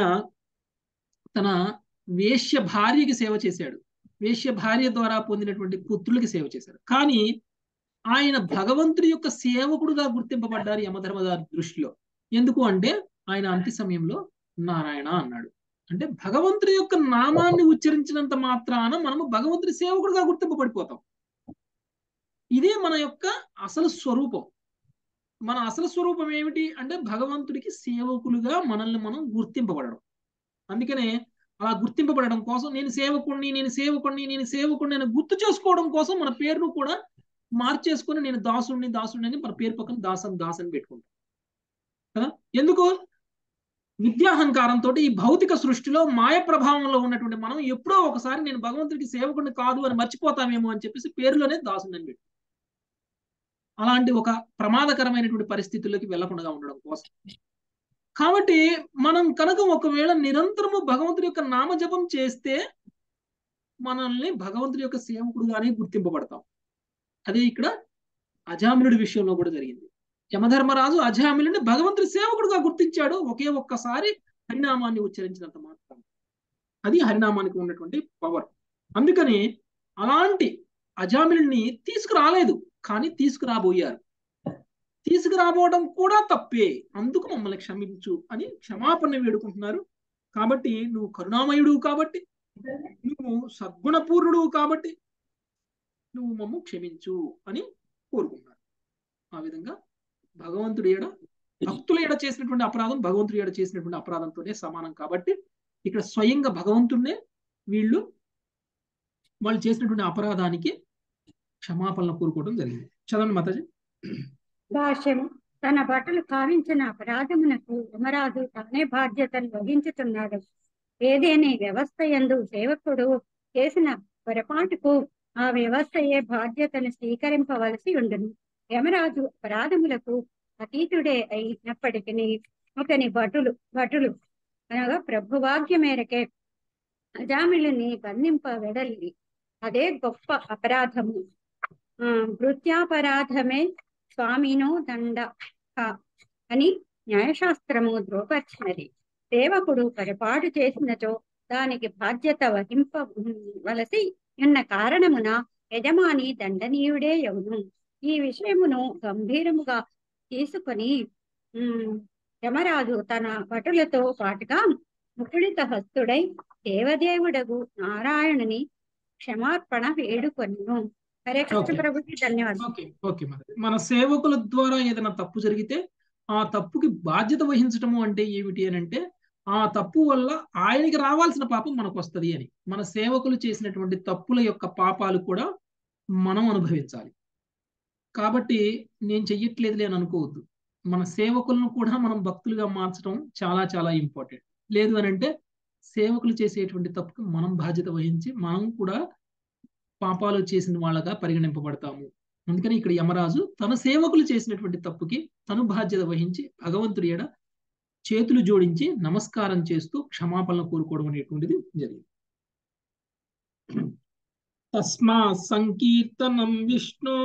తన వేశ్య భార్యకి సేవ చేశాడు. వేశ్య భార్య ద్వారా పొందినటువంటి పుత్రులకి సేవ చేశారు. కానీ ఆయన భగవంతుడి యొక్క సేవకుడుగా గుర్తింపబడ్డారు యమధర్మరాజు దృష్టిలో. ఎందుకు అంటే ఆయన అంత్య సమయంలో నారాయణ అన్నాడు. అంటే భగవంతుడి యొక్క నామాన్ని ఉచ్చరించినంత మాత్రాన మనము భగవంతుడి సేవకుడుగా గుర్తింపబడిపోతాం. ఇదే మన యొక్క అసలు స్వరూపం. మన అసలు స్వరూపం ఏమిటి అంటే భగవంతుడికి సేవకులుగా మనల్ని మనం గుర్తింపబడడం. అందుకనే అలా గుర్తింపబడడం కోసం నేను సేవకుడిని అని గుర్తు చేసుకోవడం కోసం మన పేరును కూడా మార్చేసుకుని నేను దాసుడిని అని మన పేరు పక్కన దాసని పెట్టుకుంటాం కదా. ఎందుకు? విద్యాహంకారంతో ఈ భౌతిక సృష్టిలో మాయ ప్రభావంలో ఉన్నటువంటి మనం ఎప్పుడో ఒకసారి నేను భగవంతుడికి సేవకుడిని కాదు అని మర్చిపోతామేమో అని చెప్పేసి పేరులోనే దాసుని అని పెట్టు. అలాంటి ఒక ప్రమాదకరమైనటువంటి పరిస్థితుల్లోకి వెళ్లకుండా ఉండడం కోసం. కాబట్టి మనం కనుక ఒకవేళ నిరంతరము భగవంతుడి యొక్క నామజపం చేస్తే మనల్ని భగవంతుడి యొక్క సేవకుడుగానే గుర్తింపబడతాం. అదే ఇక్కడ అజామిలుడి విషయంలో కూడా జరిగింది. యమధర్మరాజు అజామిలుడిని భగవంతుడి సేవకుడుగా గుర్తించాడు ఒకే ఒక్కసారి హరినామాన్ని ఉచ్చరించినంత మాత్రం. అది హరినామానికి ఉన్నటువంటి పవర్. అందుకని అలాంటి అజామిలుడిని తీసుకురాలేదు, కానీ తీసుకురాబోయారు. తీసుకురాబోవడం కూడా తప్పే, అందుకు మమ్మల్ని క్షమించు అని క్షమాపణ వేడుకుంటున్నారు. కాబట్టి నువ్వు కరుణామయుడు కాబట్టి, నువ్వు సద్గుణపూర్ణుడు కాబట్టి నువ్వు మమ్ము క్షమించు అని కోరుకుంటున్నారు. ఆ విధంగా భగవంతుడి ఎడ భక్తుల ఎడ చేసినటువంటి అపరాధం భగవంతుడి ఎడ చేసినటువంటి అపరాధంతోనే సమానం. కాబట్టి ఇక్కడ స్వయంగా భగవంతుడినే వాళ్ళు చేసినటువంటి అపరాధానికి క్షమాపణలు కోరుకోవడం జరిగింది. చదవండి మాతాజీ. భాష్యము. తన భటులు కావించిన అపరాధమునకు యమరాజు తానే బాధ్యతను వహించుతున్నాడు. ఏదేని వ్యవస్థ యందు సేవకుడు చేసిన పొరపాటుకు ఆ వ్యవస్థయే బాధ్యతను స్వీకరింపవలసి ఉండును. యమరాజు అపరాధములకు అతీతుడే అయినప్పటికీ ఒకని భటులు అనగా ప్రభువాజ్ఞ మేరకే అజామిళుని బంధింప వెడలి అదే గొప్ప అపరాధము. భృత్యాపరాధమే స్వామినో దండ అని న్యాయశాస్త్రము ధ్రువపరిచినది. సేవకుడు పొరపాటు చేసినచో దానికి బాధ్యత వహింపవలసి ఉన్న కారణమున యజమాని దండనీయుడే యవును. ఈ విషయమును గంభీరముగా తీసుకొని యమరాజు తన భటులతో పాటుగా ముకుళిత హస్తుడై దేవదేవుడగు నారాయణుని క్షమార్పణ వేడుకొను. హరే కృష్ణ ప్రభుకి ధన్యవాదాలు. మన సేవకుల ద్వారా ఏదైనా తప్పు జరిగితే ఆ తప్పుకి బాధ్యత వహించటము అంటే ఏమిటి అని అంటే, ఆ తప్పు వల్ల ఆయనకి రావాల్సిన పాపం మనకు వస్తుంది అని. మన సేవకులు చేసినటువంటి తప్పుల యొక్క పాపాలు కూడా మనం అనుభవించాలి. కాబట్టి నేను చెయ్యట్లేదులే అని అనుకోవద్దు. మన సేవకులను కూడా మనం భక్తులుగా మార్చడం చాలా చాలా ఇంపార్టెంట్. లేదు అని అంటే సేవకులు చేసేటువంటి తప్పుకు మనం బాధ్యత వహించి మనం కూడా పాపాలు చేసిన వాళ్ళగా పరిగణింపబడతాము. అందుకని ఇక్కడ యమరాజు తన సేవకులు చేసినటువంటి తప్పుకి తను బాధ్యత వహించి భగవంతుడి ఎడ చేతులు జోడించి నమస్కారం చేస్తూ క్షమాపణలు కోరుకోవడం అనేటువంటిది జరిగింది. తస్మా సంకీర్తనం విష్ణు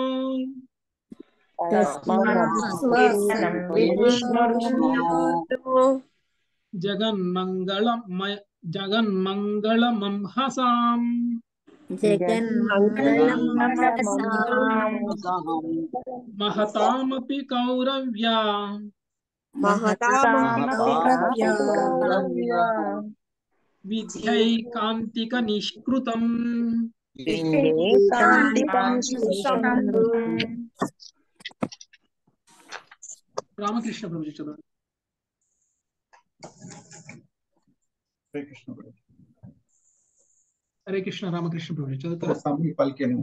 జగన్మంగళమంహసాం మహతామపి కౌరవ్యా విద్యైకాంతిక నిష్కృతం. రామకృష్ణ ప్రభుజీ చదవండి. హరే కృష్ణ. రామకృష్ణ ప్రభుజీ చదువుతారు. పలికెను.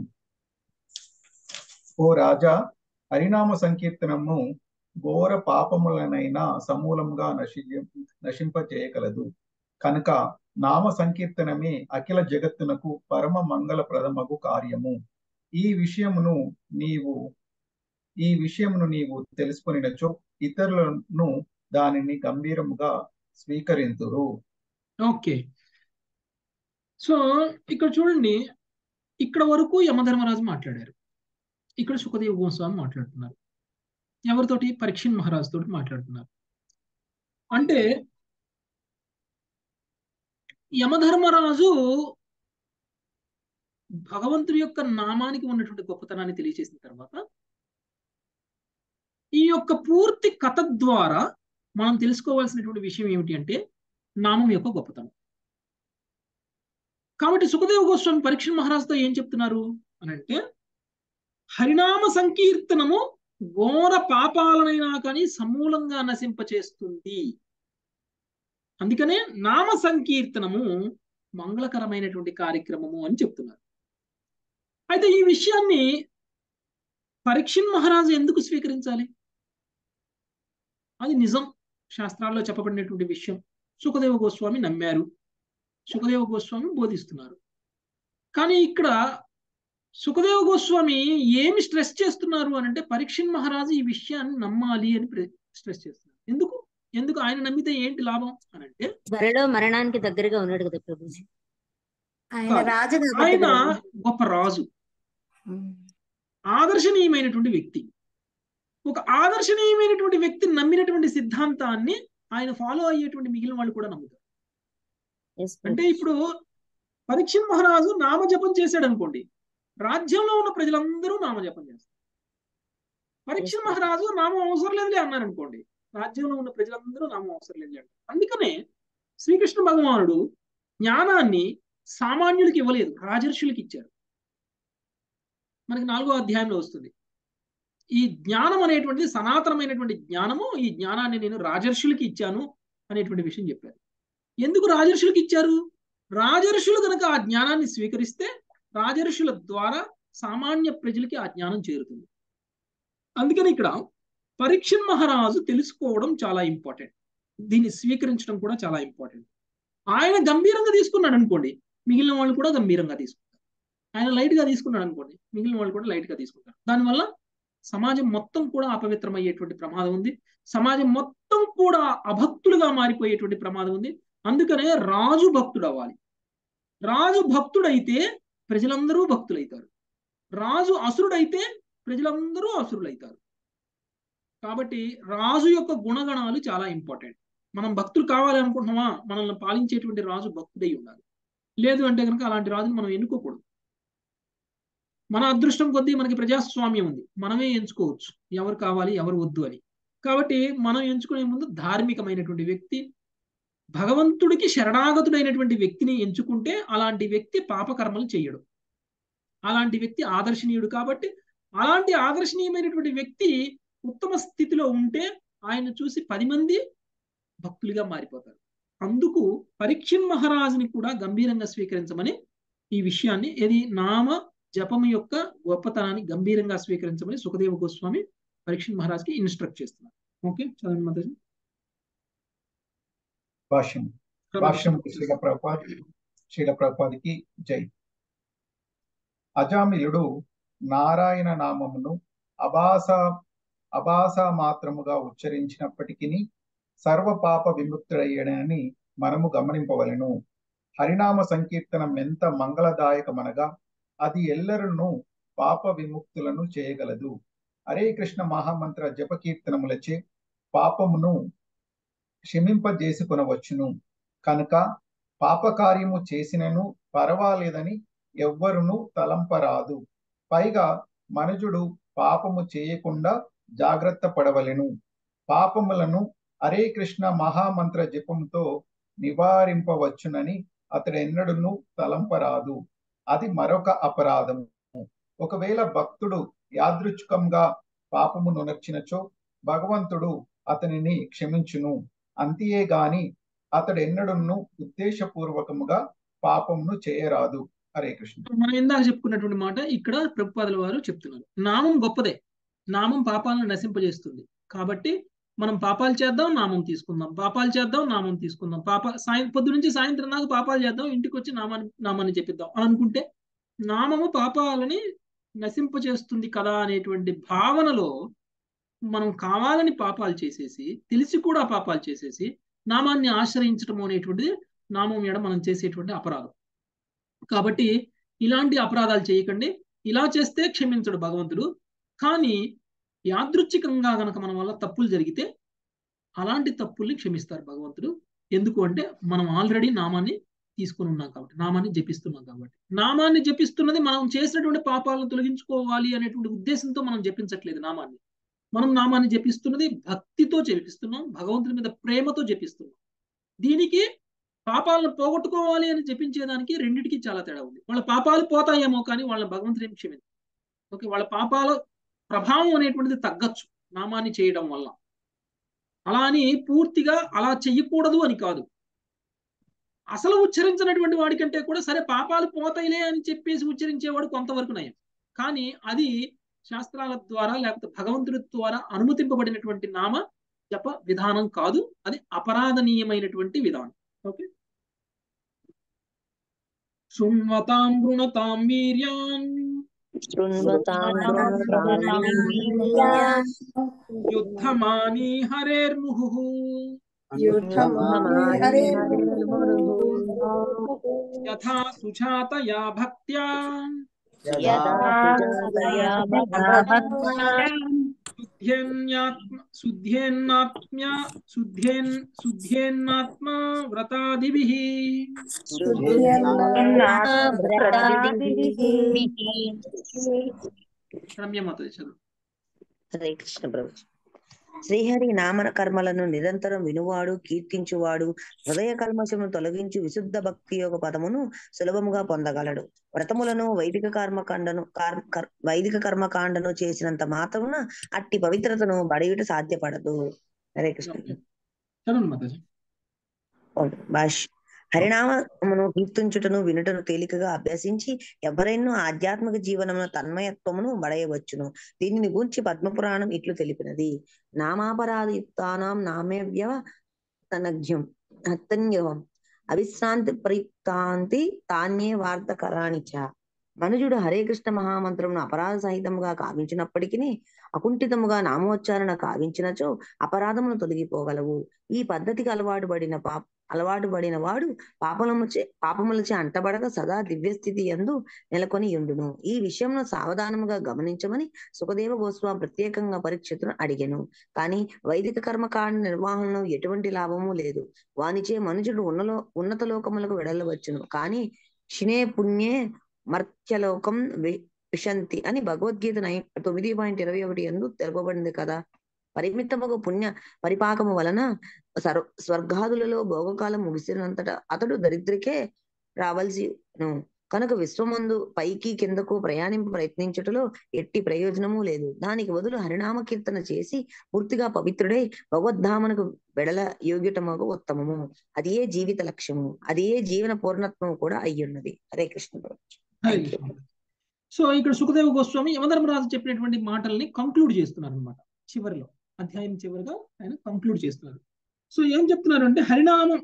ఓ రాజా, హరినామ సంకీర్తనము ఘోర పాపములనైనా సమూలంగా నశింపజేయగలదు. కనుక నామ సంకీర్తనమే అఖిల జగత్తునకు పరమ మంగళప్రదమగు కార్యము. ఈ విషయమును నీవు తెలుసుకొనినచో ఇతరులను దానిని గంభీరముగా స్వీకరింతురు. ఓకే, సో ఇక్కడ చూడండి, ఇక్కడ వరకు యమధర్మరాజు మాట్లాడారు. ఇక్కడ సుఖదేవ గోస్వామి మాట్లాడుతున్నారు. ఎవరితోటి? పరీక్షిత్ మహారాజు తోటి మాట్లాడుతున్నారు. అంటే యమధర్మరాజు భగవంతుడి యొక్క నామానికి ఉన్నటువంటి గొప్పతనాన్ని తెలియజేసిన తర్వాత ఈ యొక్క పూర్తి కథ ద్వారా మనం తెలుసుకోవాల్సినటువంటి విషయం ఏమిటి అంటే నామం యొక్క గొప్పతనం. కాబట్టి సుఖదేవ గోస్వామి పరీక్షిత్ మహారాజుతో ఏం చెప్తున్నారు అని అంటే, హరినామ సంకీర్తనము ఘోర పాపాలనైనా కానీ సమూలంగా నశింపచేస్తుంది. అందుకనే నామ సంకీర్తనము మంగళకరమైనటువంటి కార్యక్రమము అని చెప్తున్నారు. అయితే ఈ విషయాన్ని పరీక్షిత్ మహారాజు ఎందుకు స్వీకరించాలి? అది నిజం, శాస్త్రాల్లో చెప్పబడినటువంటి విషయం. సుఖదేవ గోస్వామి నమ్మారు, సుఖదేవ గోస్వామి బోధిస్తున్నారు. కానీ ఇక్కడ సుఖదేవ గోస్వామి ఏమి స్ట్రెస్ చేస్తున్నారు అని అంటే, పరీక్షిత్ మహారాజు ఈ విషయాన్ని నమ్మాలి అని స్ట్రెస్ చేస్తున్నారు. ఎందుకు ఆయన నమ్మితే ఏంటి లాభం అని అంటే, త్వరలో మరణానికి దగ్గరగా ఉన్నాడు కదా ప్రభుజీ. ఆయన గొప్ప రాజు, ఆదర్శనీయమైనటువంటి వ్యక్తి. ఒక ఆదర్శనీయమైనటువంటి వ్యక్తిని నమ్మినటువంటి సిద్ధాంతాన్ని ఆయన ఫాలో అయ్యేటువంటి మిగిలిన వాళ్ళు కూడా నమ్ముతారు. అంటే ఇప్పుడు పరీక్షిత్ మహారాజు నామజపం చేశాడు అనుకోండి, రాజ్యంలో ఉన్న ప్రజలందరూ నామజపం చేస్తారు. పరీక్షిత్ మహారాజు నామం అవసరం లేదులే అన్నారు అనుకోండి, రాజ్యంలో ఉన్న ప్రజలందరూ నామం అవసరం లేదు అంటారు. అందుకనే శ్రీకృష్ణ భగవానుడు జ్ఞానాన్ని సామాన్యులకి ఇవ్వలేదు, రాజర్షులకి ఇచ్చారు. మనకి 4వ అధ్యాయంలో వస్తుంది. ఈ జ్ఞానం అనేటువంటిది సనాతనమైనటువంటి జ్ఞానము, ఈ జ్ఞానాన్ని నేను రాజర్షులకి ఇచ్చాను అనేటువంటి విషయం చెప్పారు. ఎందుకు రాజర్షులకు ఇచ్చారు? రాజర్షులు కనుక ఆ జ్ఞానాన్ని స్వీకరిస్తే రాజర్షుల ద్వారా సామాన్య ప్రజలకి ఆ జ్ఞానం చేరుతుంది. అందుకని ఇక్కడ పరీక్షణ్ మహారాజు తెలుసుకోవడం చాలా ఇంపార్టెంట్, దీన్ని స్వీకరించడం కూడా చాలా ఇంపార్టెంట్. ఆయన గంభీరంగా తీసుకున్నాడు అనుకోండి, మిగిలిన వాళ్ళు కూడా గంభీరంగా తీసుకుంటారు. ఆయన లైట్ గా తీసుకున్నాడు అనుకోండి, మిగిలిన వాళ్ళు కూడా లైట్ గా తీసుకుంటారు. దానివల్ల సమాజం మొత్తం కూడా అపవిత్రమయ్యేటువంటి ప్రమాదం ఉంది. సమాజం మొత్తం కూడా అభక్తులుగా మారిపోయేటువంటి ప్రమాదం ఉంది. అందుకనే రాజు భక్తుడు అవ్వాలి. రాజు భక్తుడైతే ప్రజలందరూ భక్తులైతారు. రాజు అసురుడైతే ప్రజలందరూ అసురులైతారు. కాబట్టి రాజు యొక్క గుణగణాలు చాలా ఇంపార్టెంట్. మనం భక్తులు కావాలి అనుకుంటున్నామా, మనల్ని పాలించేటువంటి రాజు భక్తుడై ఉండాలి. లేదు అంటే కనుక అలాంటి రాజుని మనం ఎన్నుకోకూడదు. మన అదృష్టం కొద్దీ మనకి ప్రజాస్వామ్యం ఉంది, మనమే ఎంచుకోవచ్చు ఎవరు కావాలి ఎవరు వద్దు అని. కాబట్టి మనం ఎంచుకునే ముందు ధార్మికమైనటువంటి వ్యక్తి, భగవంతుడికి శరణాగతుడైనటువంటి వ్యక్తిని ఎంచుకుంటే అలాంటి వ్యక్తి పాపకర్మలు చేయడు. అలాంటి వ్యక్తి ఆదర్శనీయుడు. కాబట్టి అలాంటి ఆదర్శనీయమైనటువంటి వ్యక్తి ఉత్తమ స్థితిలో ఉంటే ఆయన చూసి 10 మంది భక్తులుగా మారిపోతారు. అందుకు పరీక్షణ్ మహారాజుని కూడా గంభీరంగా స్వీకరించమని ఈ విషయాన్ని, ఏది నామ జపం యొక్క గొప్పతనాన్ని గంభీరంగా స్వీకరించమని సుఖదేవ గోస్వామి పరీక్షణ్ మహారాజ్కి ఇన్స్ట్రక్ట్ చేస్తున్నారు. ఓకే, చదవండి మాతాజీ. భాష్యం శ్రీల ప్రభుపాదికి జై. అజామిలుడు నారాయణ నామమును అభాస మాత్రముగా ఉచ్చరించినప్పటికీ సర్వ పాప విముక్తుడయ్యడని మనము గమనింపవలెను. హరినామ సంకీర్తనం ఎంత మంగళదాయకమనగా అది ఎల్లరూ పాప విముక్తులను చేయగలదు. హరే కృష్ణ మహామంత్ర జపకీర్తనములచే పాపమును క్షమింపజేసుకొనవచ్చును. కనుక పాపకార్యము చేసినను పర్వాలేదని ఎవ్వరును తలంపరాదు. పైగా మనుజుడు పాపము చేయకుండా జాగ్రత్త పడవలెను. పాపములను హరే కృష్ణ మహామంత్ర జపంతో నివారింపవచ్చునని అతడెన్నడూ తలంపరాదు. అది మరొక అపరాధము. ఒకవేళ భక్తుడు యాదృచ్ఛికంగా పాపము నొనర్చినచో భగవంతుడు అతనిని క్షమించును. అంతే గాని అతడెన్నడూ ఉద్దేశపూర్వకముగా పాపమును చేయరాదు. హరే కృష్ణ. మనం ఇందాక చెప్పుకున్నటువంటి మాట ఇక్కడ ప్రభుపాదుల వారు చెప్తున్నారు. నామం గొప్పదే, నామం పాపాలను నశింపజేస్తుంది. కాబట్టి మనం పాపాలు చేద్దాం, నామం తీసుకుందాం, పాపాలు చేద్దాం, నామం తీసుకుందాం, పొద్దు నుంచి సాయంత్రం దాకా పాపాలు చేద్దాం, ఇంటికి వచ్చి నామాన్ని చెప్పిద్దాం అని అనుకుంటే నామము పాపాలని నశింపజేస్తుంది కదా అనేటువంటి భావనలో మనం కావాలని పాపాలు చేసేసి, తెలిసి కూడా పాపాలు చేసేసి నామాన్ని ఆశ్రయించడం అనేటువంటిది నామం ఎడ మనం చేసేటువంటి అపరాధం. కాబట్టి ఇలాంటి అపరాధాలు చేయకండి. ఇలా చేస్తే క్షమించడు భగవంతుడు. కానీ యాదృచ్ఛికంగా గనక మన వల్ల తప్పులు జరిగితే అలాంటి తప్పుల్ని క్షమిస్తారు భగవంతుడు. ఎందుకు అంటే మనం ఆల్రెడీ నామాన్ని తీసుకుని ఉన్నాం కాబట్టి, నామాన్ని జపిస్తున్నాం కాబట్టి. నామాన్ని జపిస్తున్నది మనం చేసినటువంటి పాపాలను తొలగించుకోవాలి అనేటువంటి ఉద్దేశంతో మనం జపించట్లేదు నామాన్ని. మనం నామాన్ని జపిస్తున్నది భక్తితో జపిస్తున్నాం, భగవంతుడి మీద ప్రేమతో జపిస్తున్నాం. దీనికి పాపాలను పోగొట్టుకోవాలి అని జపించేదానికి రెండిటికి చాలా తేడా ఉంది. వాళ్ళ పాపాలు పోతాయేమో కానీ వాళ్ళ భగవంతుడు ఏం క్షమించు. ఓకే, వాళ్ళ పాపాల ప్రభావం అనేటువంటిది తగ్గచ్చు నామాన్ని చేయడం వల్ల. అలా అని పూర్తిగా అలా చెయ్యకూడదు అని కాదు. అసలు ఉచ్చరించినటువంటి వాడికంటే కూడా సరే పాపాలు పోతాయిలే అని చెప్పేసి ఉచ్చరించేవాడు కొంతవరకు నయం. కానీ అది శాస్త్రాల ద్వారా లేకపోతే భగవంతుడి ద్వారా అనుమతింపబడినటువంటి నామ జప విధానం కాదు, అది అపరాధనీయమైనటువంటి విధానం. ఓకే, శృణ్వతాం గృణతాం వీర్యాన్ యుద్ధమాని హరేర్ముహుః యథా సుజాతయా భక్త్యా శుద్ధేన్నాత్మ వ్రతాదిభిః. రమ్యమాత చదువు. హరే కృష్ణ ప్రభు. శ్రీహరి నామన కర్మలను నిరంతరం వినువాడు, కీర్తించువాడు హృదయ కల్మషమును తొలగించి విశుద్ధ భక్తి యొక్క పదమును సులభముగా పొందగలడు. వ్రతములను వైదిక కర్మకాండను చేసినంత మాత్రమున అట్టి పవిత్రతను బడయుట సాధ్యపడదు. హరే కృష్ణ. భాష్యం. హరినామమును కీర్తించుటను వినుటను తేలికగా అభ్యసించి ఎవరైనా ఆధ్యాత్మిక జీవనమున తన్మయత్వమును బడయవచ్చును. దీనిని గూర్చి పద్మపురాణం ఇట్లు తెలిపినది. నామాపరాధయుక్తానాం నామేవ్యవ తనఘ్యం అత్తన్యవం అవిశ్రాంతి ప్రయుక్తాంతి తాన్యే వార్తకరాణిచ. మనుజుడు హరే కృష్ణ మహామంత్రమును అపరాధ సహితముగా కావించినప్పటికీ అకుంఠితముగా నామోచ్చారణ కావించినచో అపరాధమును తొలగిపోగలవు. ఈ పద్ధతికి అలవాటు పడిన వాడు పాపములచే అంటబడక సదా దివ్యస్థితి యందు నెలకొని ఉండును. ఈ విషయంలో సావధానముగా గమనించమని సుఖదేవ గోస్వామి ప్రత్యేకంగా పరీక్షితును అడిగెను. కానీ వైదిక కర్మకాండ నిర్వహణలో ఎటువంటి లాభము లేదు. వానిచే మనుషుడు ఉన్నత లోకములకు వెడలవచ్చును, కానీ క్షిణే పుణ్యే మర్త్యలోకం విశంతి అని భగవద్గీత 9.21 యందు తెలుపబడింది కదా. పరిమితముగా పుణ్య పరిపాకము వలన స్వర్గాదులలో భోగకాలం ముగిసినంతట అతడు దరిద్రకే రావలసిను. కనుక విశ్వమందు పైకి కిందకు ప్రయత్నించుటలో ఎట్టి ప్రయోజనము లేదు. దానికి బదులు హరినామ కీర్తన చేసి పూర్తిగా పవిత్రుడై భగవద్ధామనకు వెడల యోగ్యటమగు ఉత్తమము. అది ఏ జీవిత లక్ష్యము, అది ఏ జీవన పూర్ణత్వము కూడా అయ్యున్నది. హరే కృష్ణ. సో ఇక్కడ సుఖదేవ గోస్వామి యమధర్మరాజు చెప్పినటువంటి మాటల్ని కంక్లూడ్ చేస్తున్నారు అనమాట. చివరిలో అధ్యాయం చివరిగా ఆయన కంక్లూడ్ చేస్తున్నారు. సో ఏం చెప్తున్నారు అంటే, హరినామం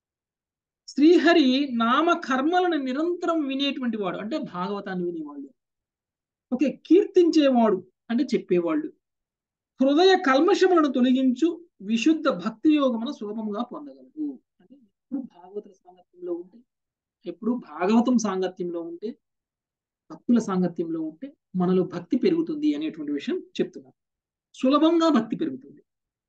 శ్రీహరి నామ కర్మలను నిరంతరం వినేటువంటి వాడు అంటే భాగవతాన్ని వినేవాళ్ళు, ఓకే, కీర్తించేవాడు అంటే చెప్పేవాళ్ళు, హృదయ కల్మషములను తొలగించు విశుద్ధ భక్తి యోగమును సులభంగా పొందగలరు. అంటే ఎప్పుడు భాగవతుల సాంగత్యంలో ఉంటే, ఎప్పుడు భాగవతం సాంగత్యంలో ఉంటే, భక్తుల సాంగత్యంలో ఉంటే మనలో భక్తి పెరుగుతుంది అనేటువంటి విషయం చెప్తున్నారు. సులభంగా భక్తి పెరుగుతుంది.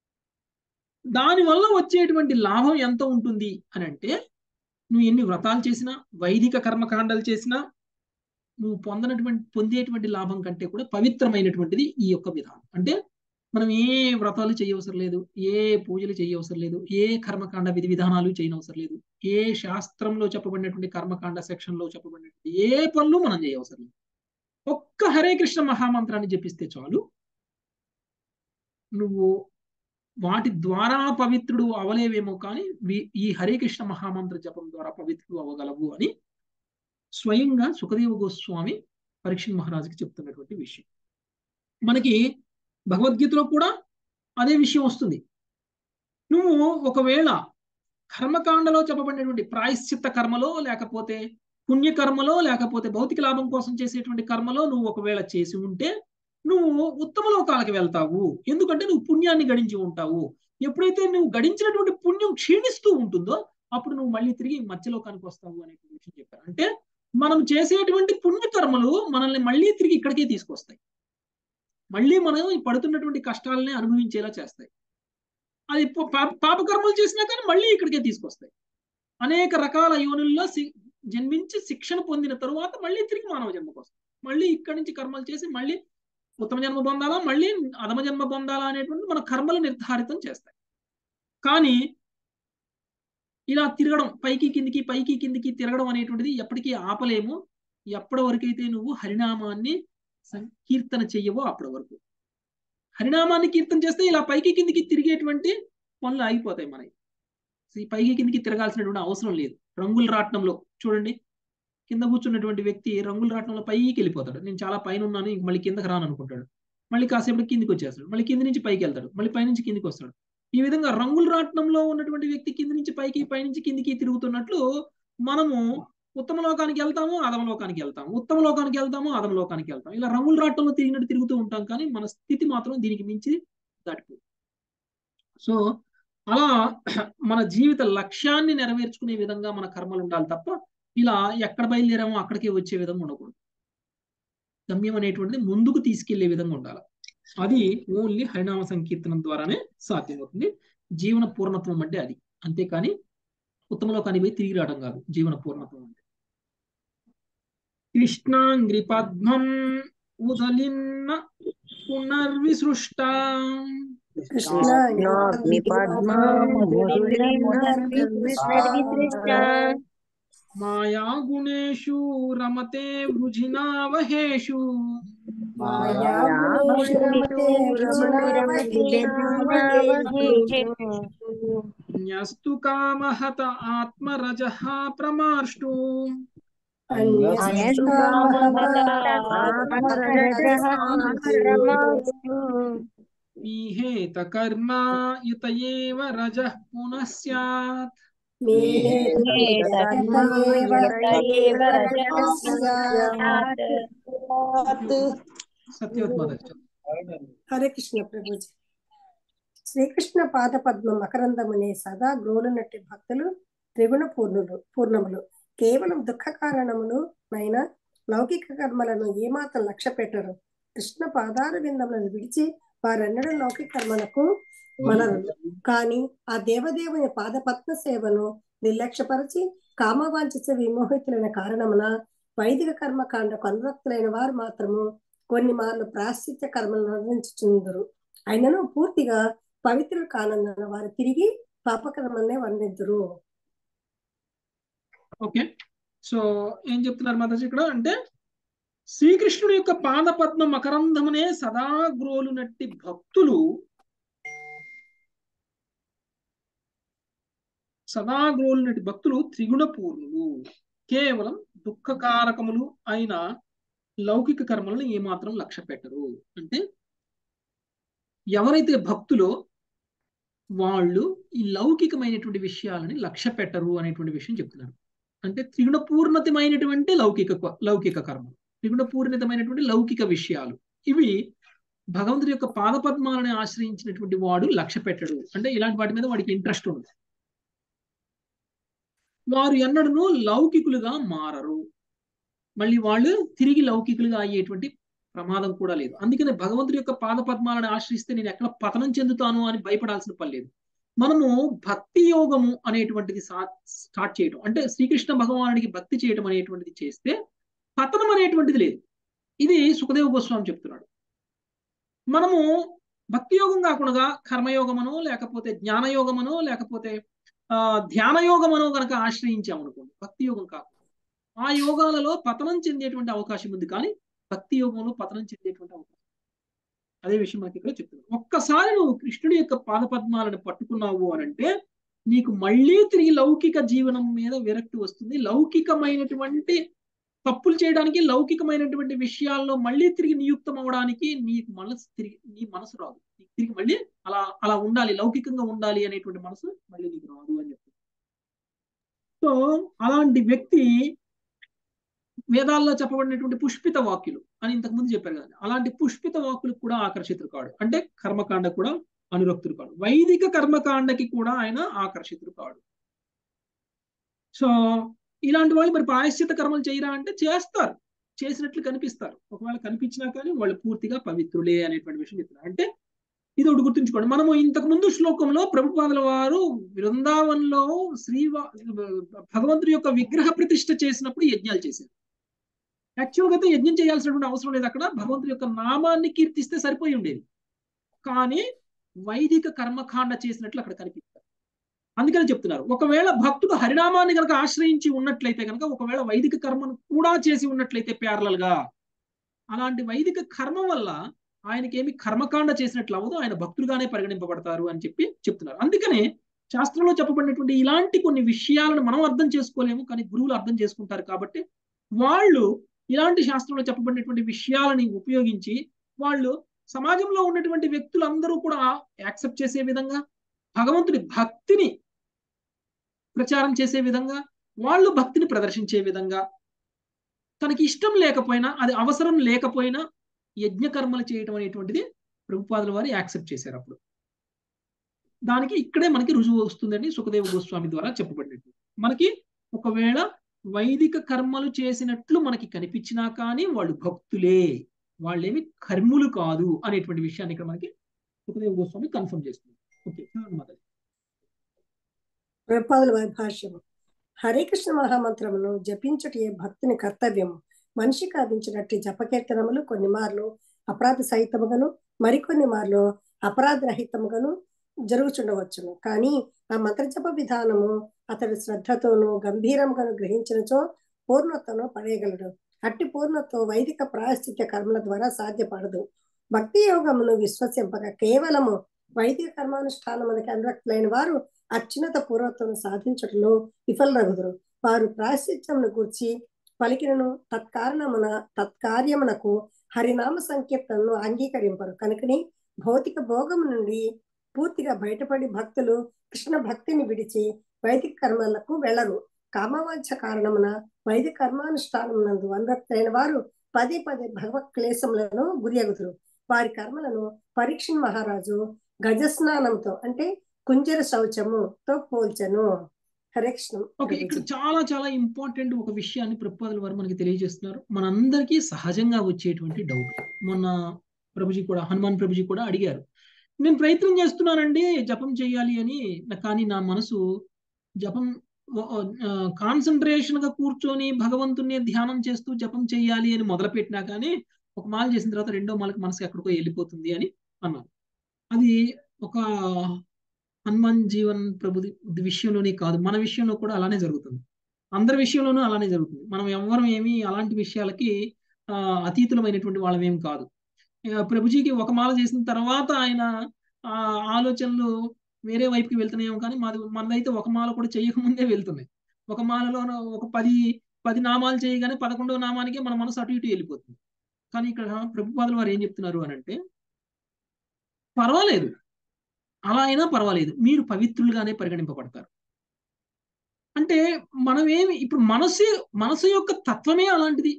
దానివల్ల వచ్చేటువంటి లాభం ఎంత ఉంటుంది అని అంటే, నువ్వు ఎన్ని వ్రతాలు చేసినా, వైదిక కర్మకాండాలు చేసినా, నువ్వు పొందేటువంటి లాభం కంటే కూడా పవిత్రమైనటువంటిది ఈ యొక్క విధానం. అంటే మనం ఏ వ్రతాలు చేయవసరం లేదు, ఏ పూజలు చేయవసరం లేదు, ఏ కర్మకాండ విధి విధానాలు చేయనవసరం లేదు, ఏ శాస్త్రంలో చెప్పబడినటువంటి కర్మకాండ సెక్షన్లో చెప్పబడినటువంటి ఏ పనులు మనం చేయవసరం లేదు. ఒక్క హరే కృష్ణ మహామంత్రాన్ని జపిస్తే చాలు, నువ్వు వాటి ద్వారా పవిత్రుడు అవలేవేమో కానీ ఈ హరే కృష్ణ మహామంత్ర జపం ద్వారా పవిత్రుడు అవ్వగలవు అని స్వయంగా సుఖదేవ గోస్వామి పరీక్షిత్ మహారాజుకి చెప్తున్నటువంటి విషయం. మనకి భగవద్గీతలో కూడా అదే విషయం వస్తుంది. నువ్వు ఒకవేళ కర్మకాండలో చెప్పబడినటువంటి ప్రాయశ్చిత్త కర్మలో, లేకపోతే పుణ్యకర్మలో, లేకపోతే భౌతిక లాభం కోసం చేసేటువంటి కర్మలో నువ్వు ఒకవేళ చేసి ఉంటే నువ్వు ఉత్తమ లోకాలకు వెళ్తావు. ఎందుకంటే నువ్వు పుణ్యాన్ని గడించి ఉంటావు. ఎప్పుడైతే నువ్వు గడించినటువంటి పుణ్యం క్షీణిస్తూ ఉంటుందో అప్పుడు నువ్వు మళ్ళీ తిరిగి మధ్యలోకానికి వస్తావు అనే విషయం చెప్పారు. అంటే మనం చేసేటువంటి పుణ్యకర్మలు మనల్ని మళ్ళీ తిరిగి ఇక్కడికే తీసుకొస్తాయి. మళ్ళీ మనం పడుతున్నటువంటి కష్టాలని అనుభవించేలా చేస్తాయి. అది పాపకర్మలు చేసినా కానీ మళ్ళీ ఇక్కడికే తీసుకొస్తాయి. అనేక రకాల యోనుల్లో జన్మించి శిక్షణ పొందిన తరువాత మళ్ళీ తిరిగి మానవ జన్మకు వస్తాయి. మళ్ళీ ఇక్కడి నుంచి కర్మలు చేసి మళ్ళీ ఉత్తమ జన్మ పొందాలా, మళ్ళీ అధమ జన్మ పొందాలా అనేటువంటి మన కర్మలు నిర్ధారితం చేస్తాయి. కానీ ఇలా తిరగడం, పైకి కిందికి తిరగడం అనేటువంటిది ఎప్పటికీ ఆపలేము. ఎప్పటి వరకైతే నువ్వు హరినామాన్ని కీర్తన చెయ్యవో అప్పటి వరకు. హరినామాన్ని కీర్తన చేస్తే ఇలా పైకి కిందికి తిరిగేటువంటి పనులు ఆగిపోతాయి. మనకి ఈ పైకి కిందికి తిరగాల్సినటువంటి అవసరం లేదు. రంగుల రాట్నంలో చూడండి, కింద కూర్చున్నటువంటి వ్యక్తి రంగుల రాట్నంలో పైకి వెళ్ళిపోతాడు. నేను చాలా పైన ఉన్నాను, ఇంక మళ్ళీ కిందకి రాను అనుకుంటాడు. మళ్ళీ కాసేపు కిందికి వచ్చేస్తాడు, మళ్ళీ కింది నుంచి పైకి వెళ్తాడు, మళ్ళీ పైనుంచి కిందికి వస్తాడు. ఈ విధంగా రంగుల రాట్నంలో ఉన్నటువంటి వ్యక్తి కింది నుంచి పైకి, పైనుంచి కిందికి తిరుగుతున్నట్లు మనము ఉత్తమ లోకానికి వెళ్తాము, అధమ లోకానికి వెళ్తాము, ఉత్తమ లోకానికి వెళ్తాము, అధమ లోకానికి వెళ్తాము. ఇలా రంగుల రాట్నంలో తిరిగినట్టు తిరుగుతూ ఉంటాం. కానీ మన స్థితి మాత్రం దీనికి మించి దాటిపోతుంది. సో అలా మన జీవిత లక్ష్యాన్ని నెరవేర్చుకునే విధంగా మన కర్మలు ఉండాలి తప్ప ఇలా ఎక్కడ బయలుదేరామో అక్కడికే వచ్చే విధంగా ఉండకూడదు. గమ్యం అనేటువంటిది ముందుకు తీసుకెళ్లే విధంగా ఉండాలి. అది ఓన్లీ హరినామ సంకీర్తనం ద్వారానే సాధ్యమవుతుంది. జీవన పూర్ణత్వం అంటే అది. అంతేకాని ఉత్తమలో కానీ పోయి తిరిగి రావడం కాదు జీవన పూర్ణత్వం అంటే. కృష్ణాంగ్రి పద్మం ఉదలిన్న పునర్విసృష్ట కృష్ణాగ్ని మాయా గుణేషు రమతే వృజినావహేషు న్యస్తు కామహత ఆత్మరజః ప్రమార్ష్టూ మీహేత కర్మ యుత ఏవ రజః పునః స్యాత్. హరే కృష్ణ ప్రభుజీ. శ్రీకృష్ణ పాద పద్మ మకరందమునే సదా గ్రోలునట్టి భక్తులు త్రిగుణ పూర్ణములు. కేవలం దుఃఖ కారణములు అయిన లౌకిక కర్మలను ఏమాత్రం లక్ష్య పెట్టరు. కృష్ణ పాదార విందములను విడిచి వారెన్నడూ లౌకిక కర్మలకు మనరు. కాని ఆ దేవదేవుని పాదపద్మ సేవను నిర్లక్ష్యపరిచి కామవాంఛిత విమోహితులైన కారణమున వైదిక కర్మకాండకు అనురక్తులైన వారు మాత్రము కొన్ని మార్లు ప్రాశ్చిత్య కర్మలను నిర్వహించుచుందురు. అయినను పూర్తిగా పవిత్రులు కానందున వారు తిరిగి పాపకర్మలనే వర్ణిద్దురు. ఓకే, సో ఏం చెప్తున్నారు మాతాజీ ఇక్కడ అంటే, శ్రీకృష్ణుడి యొక్క పాదపద్మ మకరంధమునే సదా గ్రోలునట్టి భక్తులు త్రిగుణ పూర్ణులు. కేవలం దుఃఖకారకములు అయిన లౌకిక కర్మలను ఏమాత్రం లక్ష్య పెట్టరు. అంటే ఎవరైతే భక్తులో వాళ్ళు ఈ లౌకికమైనటువంటి విషయాలని లక్ష్య పెట్టరు అనేటువంటి విషయం చెప్తున్నారు. అంటే త్రిగుణ పూర్ణతమైనటువంటి లౌకిక కర్మలు, త్రిగుణ పూర్ణితమైనటువంటి లౌకిక విషయాలు, ఇవి భగవంతుడి యొక్క పాదపద్మాలను ఆశ్రయించినటువంటి వాడు లక్ష్య పెట్టడు. అంటే ఇలాంటి వాటి మీద వాడికి ఇంట్రెస్ట్ ఉంది. వారు ఎన్నడూ లౌకికులుగా మారరు. మళ్ళీ వాళ్ళు తిరిగి లౌకికులుగా అయ్యేటువంటి ప్రమాదం కూడా లేదు. అందుకనే భగవంతుడి యొక్క పాదపద్మాలను ఆశ్రయిస్తే నేను ఎక్కడ పతనం చెందుతాను అని భయపడాల్సిన పని లేదు. మనము భక్తి యోగము అనేటువంటిది స్టార్ట్ చేయడం, అంటే శ్రీకృష్ణ భగవానుడికి భక్తి చేయడం అనేటువంటిది చేస్తే పతనం అనేటువంటిది లేదు. ఇది సుఖదేవ గోస్వామి చెప్తున్నాడు. మనము భక్తి యోగం కాకుండా కర్మయోగమనో లేకపోతే జ్ఞానయోగమనో లేకపోతే ధ్యాన యోగమనో కనుక ఆశ్రయించామనుకోండి, భక్తి యోగం కాకుండా ఆ యోగాలలో పతనం చెందేటువంటి అవకాశం ఉంది. కానీ భక్తి యోగంలో పతనం చెందేటువంటి అవకాశం, అదే విషయం మనకి ఇక్కడ చెప్తున్నాను. ఒక్కసారి నువ్వు కృష్ణుడి యొక్క పాదపద్మాలను పట్టుకున్నావు అని అంటే నీకు మళ్ళీ తిరిగి లౌకిక జీవనం మీద విరక్తి వస్తుంది. లౌకికమైనటువంటి తప్పులు చేయడానికి, లౌకికమైనటువంటి విషయాల్లో మళ్ళీ తిరిగి నియుక్తం అవడానికి నీ మనసు రాదు. తిరిగి మళ్ళీ అలా ఉండాలి, లౌకికంగా ఉండాలి అనేటువంటి మనసు మళ్ళీ నీకు రాదు అని చెప్తుంది. సో అలాంటి వ్యక్తి వేదాల్లో చెప్పబడినటువంటి పుష్పిత వాక్యులు అని ఇంతకుముందు చెప్పారు కదా, అలాంటి పుష్పిత వాక్యులకు కూడా ఆకర్షితుడు కాడు. అంటే కర్మకాండ కూడా అనురక్తుడు కాడు. వైదిక కర్మకాండకి కూడా ఆయన ఆకర్షితుడు కాడు. సో ఇలాంటి వాళ్ళు మరి ప్రాయశ్చిత కర్మలు చేయరా అంటే చేస్తారు, చేసినట్లు కనిపిస్తారు. ఒకవేళ కనిపించినా కానీ వాళ్ళు పూర్తిగా పవిత్రులే అనేటువంటి విషయం చెప్తున్నారు. అంటే ఇది ఒకటి గుర్తుంచుకోండి. మనము ఇంతకు ముందు శ్లోకంలో ప్రభుపాదుల వారు బృందావనంలో భగవంతుడి యొక్క విగ్రహ ప్రతిష్ఠ చేసినప్పుడు యజ్ఞాలు చేశారు. యాక్చువల్గా అయితే యజ్ఞం చేయాల్సినటువంటి అవసరం లేదు. అక్కడ భగవంతుడి యొక్క నామాన్ని కీర్తిస్తే సరిపోయి ఉండేది. కానీ వైదిక కర్మకాండ చేసినట్లు అక్కడ కనిపిస్తారు. అందుకని చెప్తున్నారు, ఒకవేళ భక్తుడు హరినామాన్ని కనుక ఆశ్రయించి ఉన్నట్లయితే కనుక, ఒకవేళ వైదిక కర్మను కూడా చేసి ఉన్నట్లయితే ప్యారలల్ గా, అలాంటి వైదిక కర్మ వల్ల ఆయనకేమి కర్మకాండ చేసినట్లు అవ్వదు, ఆయన భక్తులుగానే పరిగణింపబడతారు అని చెప్తున్నారు. అందుకనే శాస్త్రంలో చెప్పబడినటువంటి ఇలాంటి కొన్ని విషయాలను మనం అర్థం చేసుకోలేము, కానీ గురువులు అర్థం చేసుకుంటారు. కాబట్టి వాళ్ళు ఇలాంటి శాస్త్రంలో చెప్పబడినటువంటి విషయాలని ఉపయోగించి వాళ్ళు సమాజంలో ఉన్నటువంటి వ్యక్తులందరూ కూడా యాక్సెప్ట్ చేసే విధంగా, భగవంతుడి భక్తిని ప్రచారం చేసే విధంగా, వాళ్ళు భక్తిని ప్రదర్శించే విధంగా, తనకి ఇష్టం లేకపోయినా, అది అవసరం లేకపోయినా యజ్ఞకర్మలు చేయటం అనేటువంటిది ప్రభుపాదుల వారు యాక్సెప్ట్ చేశారు. అప్పుడు దానికి ఇక్కడే మనకి రుజువు వస్తుందని సుఖదేవ గోస్వామి ద్వారా చెప్పబడినట్టు. మనకి ఒకవేళ వైదిక కర్మలు చేసినట్లు మనకి కనిపించినా కానీ వాళ్ళు భక్తులే, వాళ్ళేమి కర్ములు కాదు అనేటువంటి విషయాన్ని ఇక్కడ మనకి సుఖదేవ గోస్వామి కన్ఫర్మ్ చేస్తుంది. ఓకే, ప్రభుపాదుల వారి భాష్యము. హరే కృష్ణ మహామంత్రమును జపించుటే భక్తుని కర్తవ్యము. మనిషికి ఆదించినట్టు జపకీర్తనములు కొన్ని మార్లు అపరాధ సహితముగాను, మరికొన్ని మార్లు అపరాధరహితముగాను జరుగుచుండవచ్చును. కానీ ఆ మంత్రజప విధానము అతడు శ్రద్ధతోనూ గంభీరంగాను గ్రహించినచో పూర్ణత్వను పడేయగలడు. అట్టి పూర్ణత్వం వైదిక ప్రాయశ్చిత్య కర్మల ద్వారా సాధ్యపడదు. భక్తి యోగమును విశ్వసింపక కేవలము వైదిక కర్మానుష్ఠానమునకి అనురక్తులైన వారు అత్యున్నత పూర్వత్వం సాధించటంలో విఫలరగుదురు. వారు ప్రాయశ్చిత్యమును గూర్చి పలికినను తత్కార్యమునకు హరినామ సంకీర్తనను అంగీకరింపరు. కనుకని భౌతిక భోగము నుండి పూర్తిగా బయటపడి భక్తులు కృష్ణ భక్తిని విడిచి వైదిక కర్మలకు వెళ్లరు. కామవాంఛ కారణమున వైదిక కర్మానుష్ఠానమునందు అనురక్తులైన వారు పదే పదే భగవత్ క్లేశములను గురియగుదురు. వారి కర్మలను పరీక్షణ్ మహారాజు గజస్నానంతో అంటే కుంజర శౌచముతో పోల్చను. హరే కృష్ణ. ఓకే, ఇక్కడ చాలా చాలా ఇంపార్టెంట్ ఒక విషయాన్ని ప్రభుపాదుల వారు మనకి తెలియజేస్తున్నారు. మనందరికీ సహజంగా వచ్చేటువంటి డౌట్. మొన్న ప్రభుజీ కూడా, హనుమాన్ ప్రభుజీ కూడా అడిగారు, నేను ప్రయత్నం చేస్తున్నానండి జపం చేయాలి అని, కానీ నా మనసు జపం కాన్సన్ట్రేషన్ గా కూర్చొని భగవంతుని ధ్యానం చేస్తూ జపం చేయాలి అని మొదలుపెట్టినా కానీ ఒక మాల చేసిన తర్వాత రెండో మాలకి మనసు ఎక్కడికో వెళ్ళిపోతుంది అని అన్నారు. అది ఒక హనుమాన్ జీవన్ ప్రభు విషయంలోనే కాదు, మన విషయంలో కూడా అలానే జరుగుతుంది. అందరి విషయంలోనూ అలానే జరుగుతుంది. మనం ఎవరం ఏమి అలాంటి విషయాలకి అతీతులమైనటువంటి వాళ్ళమేం కాదు. ప్రభుజీకి ఒక మాల చేసిన తర్వాత ఆయన ఆలోచనలు వేరే వైపుకి వెళ్తున్నాయేమో, కానీ మనదైతే ఒక మాల కూడా చేయకముందే వెళ్తున్నాయి. ఒక మాలలో ఒక 10 నామాలు చేయగానే 11వ నామానికి మన మనసు అటు ఇటు వెళ్ళిపోతుంది. కానీ ఇక్కడ ప్రభుపాదుల వారు ఏం చెప్తున్నారు అని అంటే, పర్వాలేదు, అలా అయినా పర్వాలేదు, మీరు పవిత్రులుగానే పరిగణింపబడతారు. అంటే మనమేమి ఇప్పుడు మనసు యొక్క తత్వమే అలాంటిది.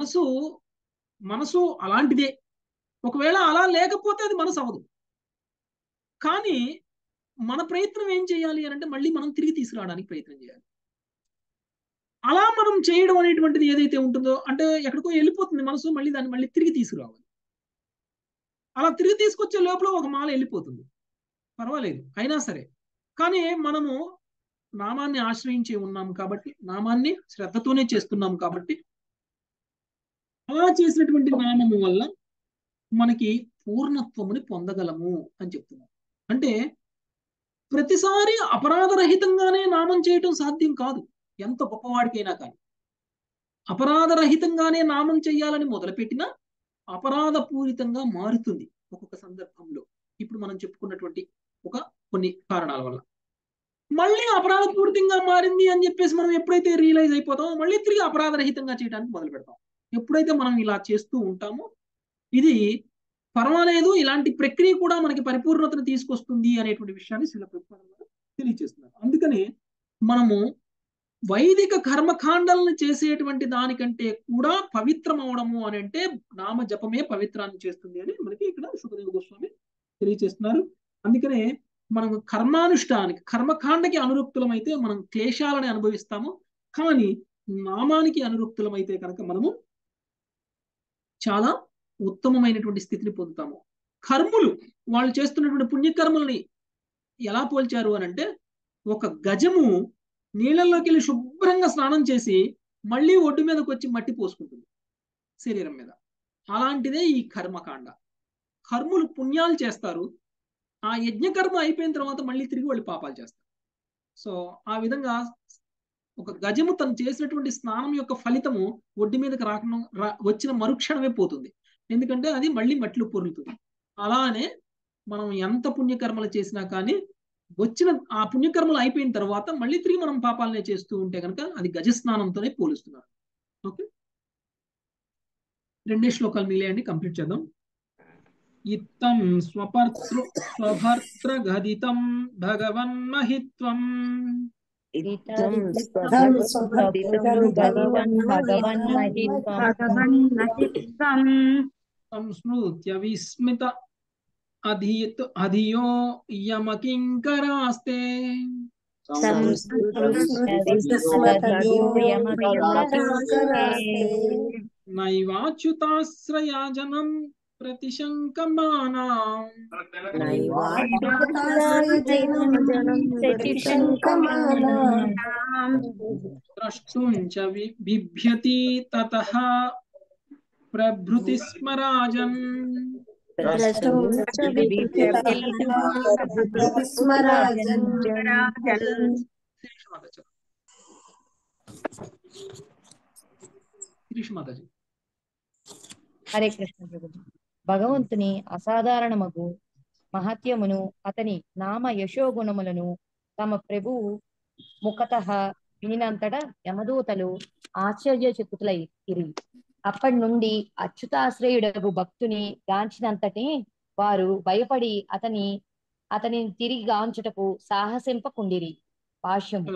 మనసు అలాంటిదే. ఒకవేళ అలా లేకపోతే అది మనసు అవ్వదు. కానీ మన ప్రయత్నం ఏం చేయాలి అని అంటే మళ్ళీ మనం తిరిగి తీసుకురావడానికి ప్రయత్నం చేయాలి. అలా మనం చేయడం అనేటువంటిది ఏదైతే ఉంటుందో, అంటే ఎక్కడికో వెళ్ళిపోతుంది మనసు, మళ్ళీ దాన్ని మళ్ళీ తిరిగి తీసుకురావాలి. అలా తిరిగి తీసుకొచ్చే లోపల ఒక మాల వెళ్ళిపోతుంది, పర్వాలేదు, అయినా సరే. కానీ మనము నామాన్ని ఆశ్రయించి ఉన్నాం కాబట్టి, నామాన్ని శ్రద్ధతోనే చేస్తున్నాం కాబట్టి, అలా చేసినటువంటి నామము వల్ల మనకి పూర్ణత్వముని పొందగలము అని చెప్తున్నాం. అంటే ప్రతిసారి అపరాధరహితంగానే నామం చేయటం సాధ్యం కాదు, ఎంత గొప్పవాడికైనా కానీ. అపరాధరహితంగానే నామం చేయాలని మొదలుపెట్టినా అపరాధపూరితంగా మారుతుంది ఒక్కొక్క సందర్భంలో. ఇప్పుడు మనం చెప్పుకున్నటువంటి కొన్ని కారణాల వల్ల మళ్ళీ అపరాధపూరితంగా మారింది అని చెప్పేసి మనం ఎప్పుడైతే రియలైజ్ అయిపోతామో మళ్ళీ తిరిగి అపరాధరహితంగా చేయడానికి మొదలు పెడతాం. ఎప్పుడైతే మనం ఇలా చేస్తూ ఉంటామో ఇది పర్వాలేదు, ఇలాంటి ప్రక్రియ కూడా మనకి పరిపూర్ణతను తీసుకొస్తుంది అనేటువంటి విషయాన్ని శ్రీల ప్రభుపాదులు తెలియజేస్తున్నారు. అందుకనే మనము వైదిక కర్మకాండాలను చేసేటువంటి దానికంటే కూడా పవిత్రం అవడము అని అంటే నామ జపమే పవిత్రాన్ని చేస్తుంది అని మనకి ఇక్కడ శుకదేవ గోస్వామి తెలియజేస్తున్నారు. అందుకనే మనం కర్మకాండకి అనురక్తులమైతే మనం క్లేశాలని అనుభవిస్తాము, కానీ నామానికి అనురక్తులమైతే కనుక మనము చాలా ఉత్తమమైనటువంటి స్థితిని పొందుతాము. కర్ములు, వాళ్ళు చేస్తున్నటువంటి పుణ్యకర్మల్ని ఎలా పోల్చారు అని అంటే, ఒక గజము నీళ్ళల్లోకి వెళ్ళి శుభ్రంగా స్నానం చేసి మళ్ళీ ఒడ్డు మీదకి వచ్చి మట్టి పోసుకుంటుంది శరీరం మీద. అలాంటిదే ఈ కర్మకాండ. కర్ములు పుణ్యాలు చేస్తారు, ఆ యజ్ఞకర్మ అయిపోయిన తర్వాత మళ్ళీ తిరిగి వాళ్ళు పాపాలు చేస్తారు. సో ఆ విధంగా ఒక గజము తను చేసినటువంటి స్నానం యొక్క ఫలితము ఒడ్డు మీదకి వచ్చిన మరుక్షణమే పోతుంది, ఎందుకంటే అది మళ్ళీ మట్టిలో పొరులుతుంది. అలానే మనం ఎంత పుణ్యకర్మలు చేసినా కానీ వచ్చిన ఆ పుణ్యకర్మలు అయిపోయిన తర్వాత మళ్ళీ తిరిగి మనం పాపాలనే చేస్తూ ఉంటే కనుక అది గజస్నానంతోనే పోలుస్తున్నారు. ఓకే, 2 శ్లోకాలు మిగిలేయండి, కంప్లీట్ చేద్దాం. ఇత్తం స్వభర్తృ గదితం భగవన్మహిత్వం సంస్మృత్య విస్మిత అధియో యమకింకరాస్తే నైవాచ్యుతాశ్రయాజనం ప్రతిశంకమానా ద్రష్టుం చ బిభ్యతి తతః ప్రభృతి స్మరాజన్ హరే కృష్ణ ప్రభుజీ. భగవంతుని అసాధారణమగు మహత్యమును అతని నామ యశోగుణములను తమ ప్రభువు ముఖతః వినినంతట యమదూతలు ఆశ్చర్యచకితులైరి. అప్పటి నుండి అచ్యుతాశ్రయుడగు భక్తుని గాంచినంతటి వారు భయపడి అతని తిరిగి గాంచుటకు సాహసింపకుండిరి. భాష్యము.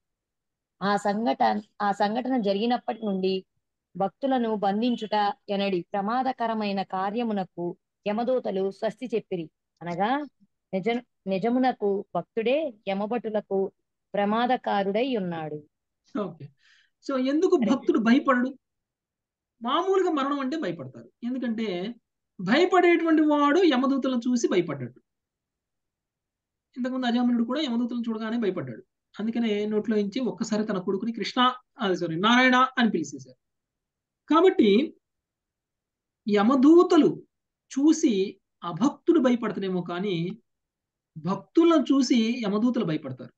ఆ సంఘటన జరిగినప్పటి నుండి భక్తులను బంధించుట ఎనడి ప్రమాదకరమైన కార్యమునకు యమదూతలు స్వస్తి చెప్పిరి. అనగా నిజమునకు భక్తుడే యమభటులకు ప్రమాదకారుడై ఉన్నాడు. ఓకే. సో ఎందుకు భక్తుడు భయపడడు? మామూలుగా మరణం అంటే భయపడతారు. ఎందుకంటే భయపడేటువంటి వాడు యమదూతలను చూసి భయపడ్డాడు. ఇంతకుముందు అజామినుడు కూడా యమదూతలను చూడగానే భయపడ్డాడు. అందుకనే నోట్లో నుంచి ఒక్కసారి తన కొడుకుని నారాయణ అని పిలిచేశారు. కాబట్టి యమదూతలు చూసి అభక్తుడు భయపడతానేమో కానీ భక్తులను చూసి యమదూతలు భయపడతారు.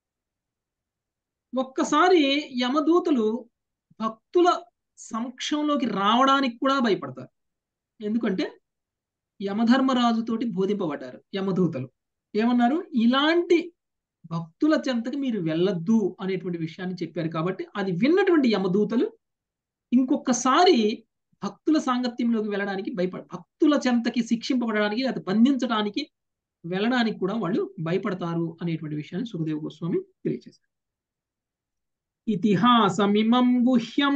ఒక్కసారి యమదూతలు భక్తుల సమక్షంలోకి రావడానికి కూడా భయపడతారు. ఎందుకంటే యమధర్మరాజుతోటి బోధింపబడ్డారు యమదూతలు. ఏమన్నారు? ఇలాంటి భక్తుల చెంతకి మీరు వెళ్ళొద్దు అనేటువంటి విషయాన్ని చెప్పారు. కాబట్టి అది విన్నటువంటి యమదూతలు ఇంకొకసారి భక్తుల సాంగత్యంలోకి వెళ్ళడానికి భక్తుల చెంతకి శిక్షింపబడడానికి లేదా బంధించడానికి వెళ్ళడానికి కూడా వాళ్ళు భయపడతారు అనేటువంటి విషయాన్ని సుఖదేవ గోస్వామి తెలియజేశారు. ఇతిహాసమిమం గుహ్యం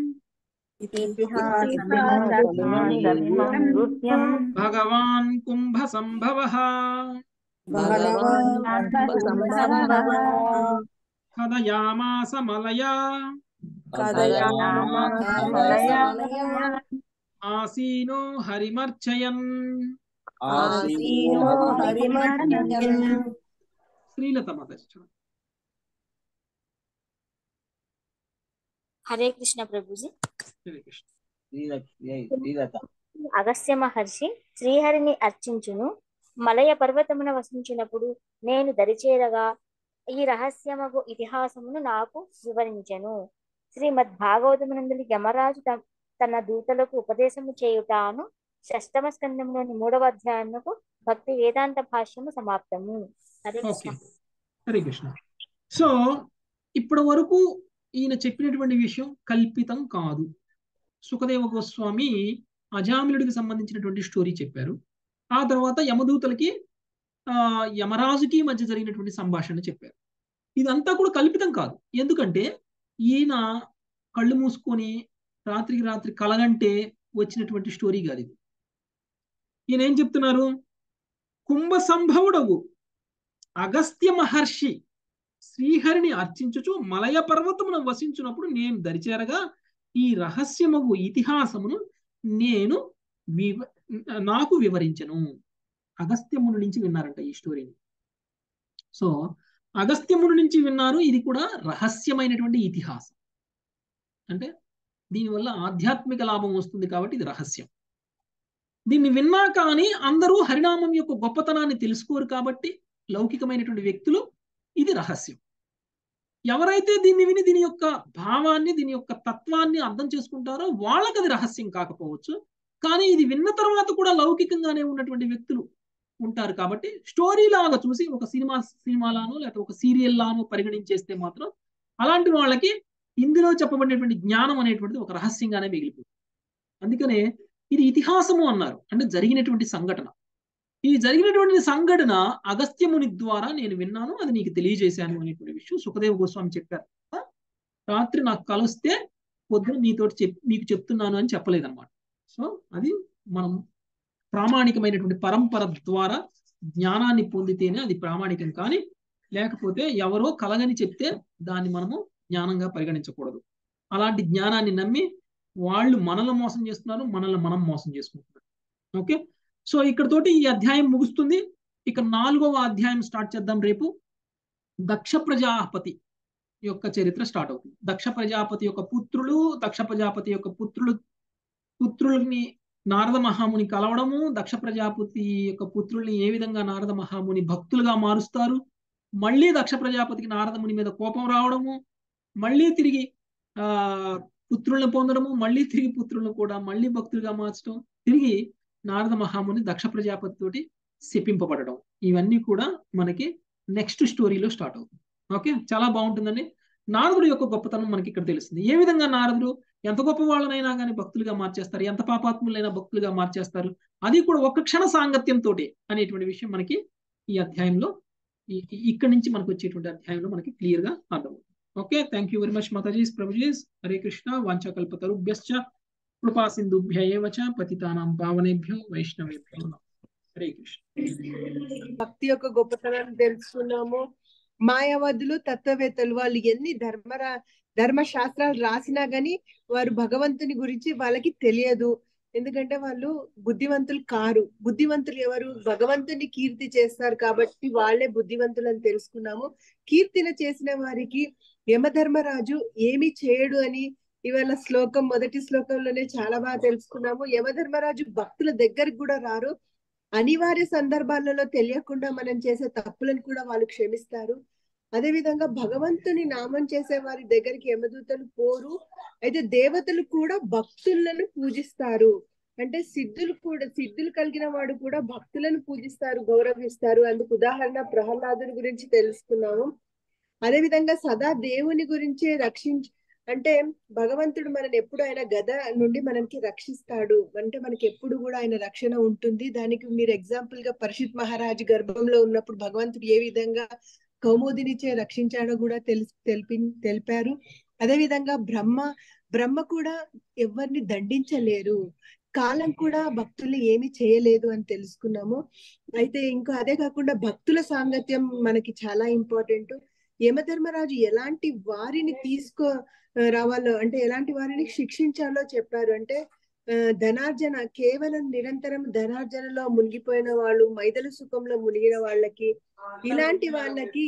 భగవాన్ కుంభ సంభవః కథయామాస మలయా ఆసీనో హరిమర్చయన్. శ్రీలత మాత. హరే కృష్ణ ప్రభుజీ. హరే కృష్ణ. అగస్త్య మహర్షి శ్రీహరిని అర్చించును. మలయ పర్వతమున వసించినప్పుడు నేను దరిచేరగా ఈ రహస్యమగు ఇతిహాసమును నాకు వివరించెను. శ్రీమద్ భాగవతమునందు యమరాజు తన దూతలకు ఉపదేశము చేయుటాను 6వ స్కంధంలోని 3వ అధ్యాయమునకు భక్తి వేదాంత భాష్యము సమాప్తము. హరే కృష్ణ. హరే కృష్ణ. సో ఇప్పటి వరకు ఈయన చెప్పినటువంటి విషయం కల్పితం కాదు. సుఖదేవ గోస్వామి అజామిలుడికి సంబంధించినటువంటి స్టోరీ చెప్పారు. ఆ తర్వాత యమదూతలకి యమరాజుకి మధ్య జరిగినటువంటి సంభాషణ చెప్పారు. ఇదంతా కూడా కల్పితం కాదు. ఎందుకంటే ఈయన కళ్ళు మూసుకొని రాత్రికి రాత్రి కలగంటే వచ్చినటువంటి స్టోరీ కాదు ఇది. ఈయన ఏం చెప్తున్నారు? కుంభ సంభవుడవు అగస్త్య మహర్షి శ్రీహరిని అర్చించుచు మలయ పర్వతమున వసించున్నప్పుడు నేను దరిచేరగా ఈ రహస్యమగు ఇతిహాసమును నాకు వివరించను. అగస్త్యముని నుంచి విన్నారంట ఈ స్టోరీని. సో అగస్త్యముని నుంచి విన్నారు. ఇది కూడా రహస్యమైనటువంటి ఇతిహాసం. అంటే దీనివల్ల ఆధ్యాత్మిక లాభం వస్తుంది కాబట్టి ఇది రహస్యం. దీన్ని విన్నా కానీ అందరూ హరినామం యొక్క గొప్పతనాన్ని తెలుసుకోరు కాబట్టి లౌకికమైనటువంటి వ్యక్తులు ఇది రహస్యం. ఎవరైతే దీన్ని విని దీని యొక్క భావాన్ని దీని యొక్క తత్వాన్ని అర్థం చేసుకుంటారో వాళ్ళకి అది రహస్యం కాకపోవచ్చు. కానీ ఇది విన్న తర్వాత కూడా లౌకికంగానే ఉన్నటువంటి వ్యక్తులు ఉంటారు కాబట్టి స్టోరీ లాగా చూసి ఒక సినిమాలానో లేకపోతే ఒక సీరియల్ లానో పరిగణించేస్తే మాత్రం అలాంటి వాళ్ళకి ఇందులో చెప్పబడినటువంటి జ్ఞానం అనేటువంటిది ఒక రహస్యంగానే మిగిలిపోతుంది. అందుకనే ఇది ఇతిహాసము అన్నారు. అంటే జరిగినటువంటి సంఘటన. ఈ జరిగినటువంటి సంఘటన అగస్త్యముని ద్వారా నేను విన్నాను, అది నీకు తెలియజేశాను అనేటువంటి విషయం సుఖదేవ గోస్వామి చెప్పారు. రాత్రి నాకు కలుస్తే పొద్దున మీకు చెప్తున్నాను అని చెప్పలేదన్నమాట. సో అది మనం ప్రామాణికమైనటువంటి పరంపర ద్వారా జ్ఞానాన్ని పొందితేనే అది ప్రామాణికం. కానీ లేకపోతే ఎవరో కలగని చెప్తే దాన్ని మనము జ్ఞానంగా పరిగణించకూడదు. అలాంటి జ్ఞానాన్ని నమ్మి వాళ్ళు మనల్ని మోసం చేస్తున్నారు, మనల్ని మనం మోసం చేసుకుంటున్నారు. ఓకే. సో ఇక్కడతోటి ఈ అధ్యాయం ముగుస్తుంది. ఇక 4వ అధ్యాయం స్టార్ట్ చేద్దాం రేపు. దక్ష ప్రజాపతి యొక్క చరిత్ర స్టార్ట్ అవుతుంది. దక్ష ప్రజాపతి యొక్క పుత్రులు, దక్ష ప్రజాపతి యొక్క పుత్రుల్ని నారద మహాముని కలవడము, దక్ష ప్రజాపతి యొక్క పుత్రుల్ని ఏ విధంగా నారద మహాముని భక్తులుగా మారుస్తారు, మళ్ళీ దక్ష ప్రజాపతికి నారదముని మీద కోపం రావడము, మళ్ళీ తిరిగి పుత్రులను పొందడము, మళ్ళీ తిరిగి పుత్రులను కూడా మళ్ళీ భక్తులుగా మార్చడం, తిరిగి నారద మహాముని దక్ష ప్రజాపతి తోటి శపింపబడడం, ఇవన్నీ కూడా మనకి నెక్స్ట్ స్టోరీలో స్టార్ట్ అవుతుంది. ఓకే, చాలా బాగుంటుందండి. నారదుడు యొక్క గొప్పతనం మనకి ఇక్కడ తెలుస్తుంది. ఏ విధంగా నారదుడు ఎంత గొప్ప వాళ్ళనైనా కానీ భక్తులుగా మార్చేస్తారు, ఎంత పాపాత్ములైనా భక్తులుగా మార్చేస్తారు, అది కూడా ఒక్క క్షణ సాంగత్యంతో అనేటువంటి విషయం మనకి ఈ అధ్యాయంలో ఇక్కడి నుంచి మనకు వచ్చేటువంటి అధ్యాయంలో మనకి క్లియర్ గా అర్థమవుతుంది. Okay, thank you very much మాతాజీస్, ప్రభుజీస్. హరే కృష్ణ. వాంఛాకల్పతరుభ్యశ్చ కృపా సింధుభ్య ఏవ చ పతితానాం పావనేభ్యో వైష్ణవేభ్యో నమః. హరే కృష్ణ. భక్తి యొక్క గొప్పతనాన్ని తెలుసుకున్నాము. మాయావాదులు, తత్వవేత్తలు వాళ్ళు ఎన్ని ధర్మశాస్త్రాలు రాసినా గాని వారు భగవంతుని గురించి వాళ్ళకి తెలియదు. ఎందుకంటే వాళ్ళు బుద్ధివంతులు కారు. బుద్ధివంతులు ఎవరు? భగవంతుని కీర్తి చేస్తారు కాబట్టి వాళ్ళే బుద్ధివంతులు అని తెలుసుకున్నాము. కీర్తన చేసిన వారికి యమధర్మరాజు ఏమి చేయడు అని ఇవాళ మొదటి శ్లోకంలోనే చాలా బాగా తెలుసుకున్నాము. యమధర్మరాజు భక్తుల దగ్గరికి కూడా రారు. అనివార్య సందర్భాలలో తెలియకుండా మనం చేసే తప్పులను కూడా వాళ్ళు క్షమిస్తారు. అదే విధంగా భగవంతుని నామం చేసే వారి దగ్గరికి యమదూతలు పోరు. అయితే దేవతలు కూడా భక్తులను పూజిస్తారు. అంటే సిద్ధులు కలిగిన వాడు కూడా భక్తులను పూజిస్తారు, గౌరవిస్తారు. అందుకు ఉదాహరణ ప్రహ్లాదుని గురించి తెలుసుకున్నాము. అదే విధంగా సదా దేవుని గురించే అంటే భగవంతుడు మనని ఎప్పుడు ఆయన గద నుండి మనకి రక్షిస్తాడు. అంటే మనకి ఎప్పుడు కూడా ఆయన రక్షణ ఉంటుంది. దానికి మీరు ఎగ్జాంపుల్ గా పరీక్షిత్ మహారాజు గర్భంలో ఉన్నప్పుడు భగవంతుడు ఏ విధంగా కౌముదినిచే రక్షించాడో కూడా తెలిపారు. అదే విధంగా బ్రహ్మ కూడా ఎవరిని దండించలేరు. కాలం కూడా భక్తులు ఏమి చేయలేదు అని తెలుసుకున్నాము. అయితే ఇంకా అదే కాకుండా భక్తుల సాంగత్యం మనకి చాలా ఇంపార్టెంట్. యమధర్మరాజు ఎలాంటి వారిని రావాలో అంటే ఎలాంటి వారిని శిక్షించాలో చెప్పారు. అంటే ధనార్జన, కేవలం నిరంతరం ధనార్జనలో మునిగిపోయిన వాళ్ళు, మైదల సుఖంలో మునిగిన వాళ్ళకి, ఇలాంటి వాళ్ళకి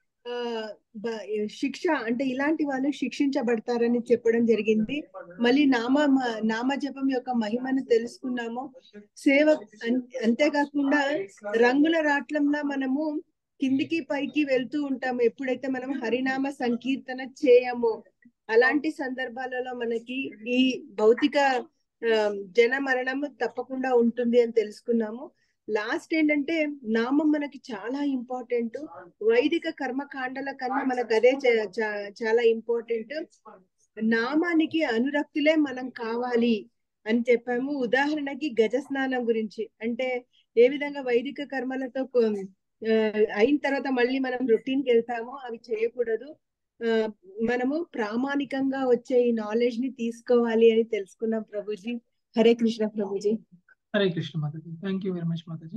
శిక్ష అంటే ఇలాంటి వాళ్ళు శిక్షించబడతారని చెప్పడం జరిగింది. మళ్ళీ నామజపం యొక్క మహిమను తెలుసుకున్నాము. సేవ అంతేకాకుండా రంగుల రాట్లంలా మనము కిందికి పైకి వెళ్తూ ఉంటాము ఎప్పుడైతే మనం హరినామ సంకీర్తన చేయమో. అలాంటి సందర్భాలలో మనకి ఈ భౌతిక జన మరణం తప్పకుండా ఉంటుంది అని తెలుసుకున్నాము. లాస్ట్ ఏంటంటే నామం మనకి చాలా ఇంపార్టెంట్. వైదిక కర్మకాండల కన్నా మనకు అదే చాలా ఇంపార్టెంట్. నామానికి అనురక్తులే మనం కావాలి అని చెప్పాము. ఉదాహరణకి గజ స్నానం గురించి, అంటే ఏ విధంగా వైదిక కర్మలతో అయిన తర్వాత మళ్ళీ మనం రొటీన్కి వెళ్తామో అవి చేయకూడదు. మనము ప్రామాణికంగా వచ్చే ఈ నాలెడ్జ్ ని తీసుకోవాలి అని తెలుసుకున్నాం ప్రభుజీ. హరే కృష్ణ ప్రభుజీ. హరే కృష్ణ మాతాజీ. థ్యాంక్ యూ వెరీ మచ్ మాతాజీ.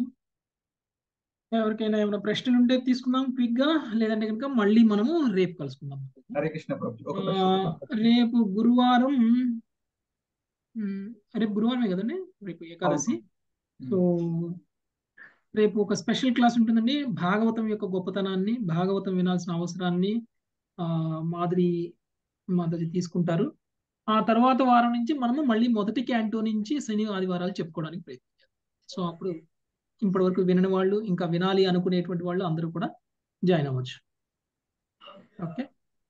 ఎవరికైనా ఏమైనా ప్రశ్నలు ఉంటే తీసుకుందాం క్విక్ గా, లేదంటే కనుక మళ్ళీ మనము రేపు కలుసుకుందాం. హరే కృష్ణ ప్రభుజీ. రేపు గురువారం, రేపు గురువారమే కదండి, రేపు ఏకాదశి. సో రేపు ఒక స్పెషల్ క్లాస్ ఉంటుందండి. భాగవతం యొక్క గొప్పతనాన్ని, భాగవతం వినాల్సిన అవసరాన్ని మాధురి తీసుకుంటారు. ఆ తర్వాత వారం నుంచి మనము మళ్ళీ మొదటి క్యాంటో నుంచి శని ఆదివారాలు చెప్పుకోవడానికి ప్రయత్నించారు. సో అప్పుడు ఇప్పటి వరకు వినని వాళ్ళు, ఇంకా వినాలి అనుకునేటువంటి వాళ్ళు అందరూ కూడా జాయిన్ అవ్వచ్చు. ఓకే,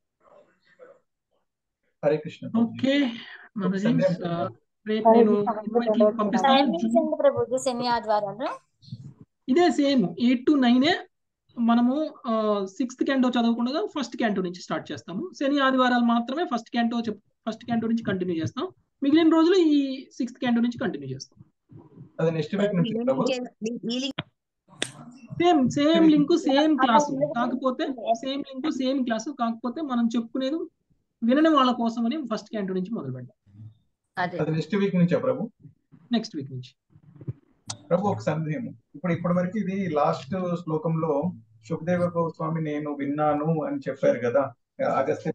హరే కృష్ణ. ఓకే మాధురి, రేపు నేను ఇన్వైట్ లింక్ పంపిస్తాను. శని ఆదివారాలు ఇదే సేమ్ 8 to 9 మనము 6th క్యాంటో చదవకుండా ఫస్ట్ క్యాంటో నుంచి స్టార్ట్ చేస్తాము. శని ఆదివారాలు మాత్రమే ఫస్ట్ క్యాంటో నుంచి కంటిన్యూ చేస్తాం. మిగిలిన రోజులు ఈ 6th క్యాంటో నుంచి కంటిన్యూ చేస్తాం. అది నెక్స్ట్ వీక్ నుంచి సేమ్ లింక్ సేమ్ క్లాస్, కాకపోతే మనం చెప్పుకునేది వినని వాళ్ళ కోసం అని ఫస్ట్ క్యాంటో నుంచి మొదలు పెడతాం. అది నెక్స్ట్ వీక్ నుంచా ప్రభు? నెక్స్ట్ వీక్ నుంచి. ప్రభు ఒక సందేహం. ఇప్పటి వరకు ఇది లాస్ట్ శ్లోకంలో సుఖదేవ గోస్వామి నేను విన్నాను అని చెప్పారు కదా, అగస్త్య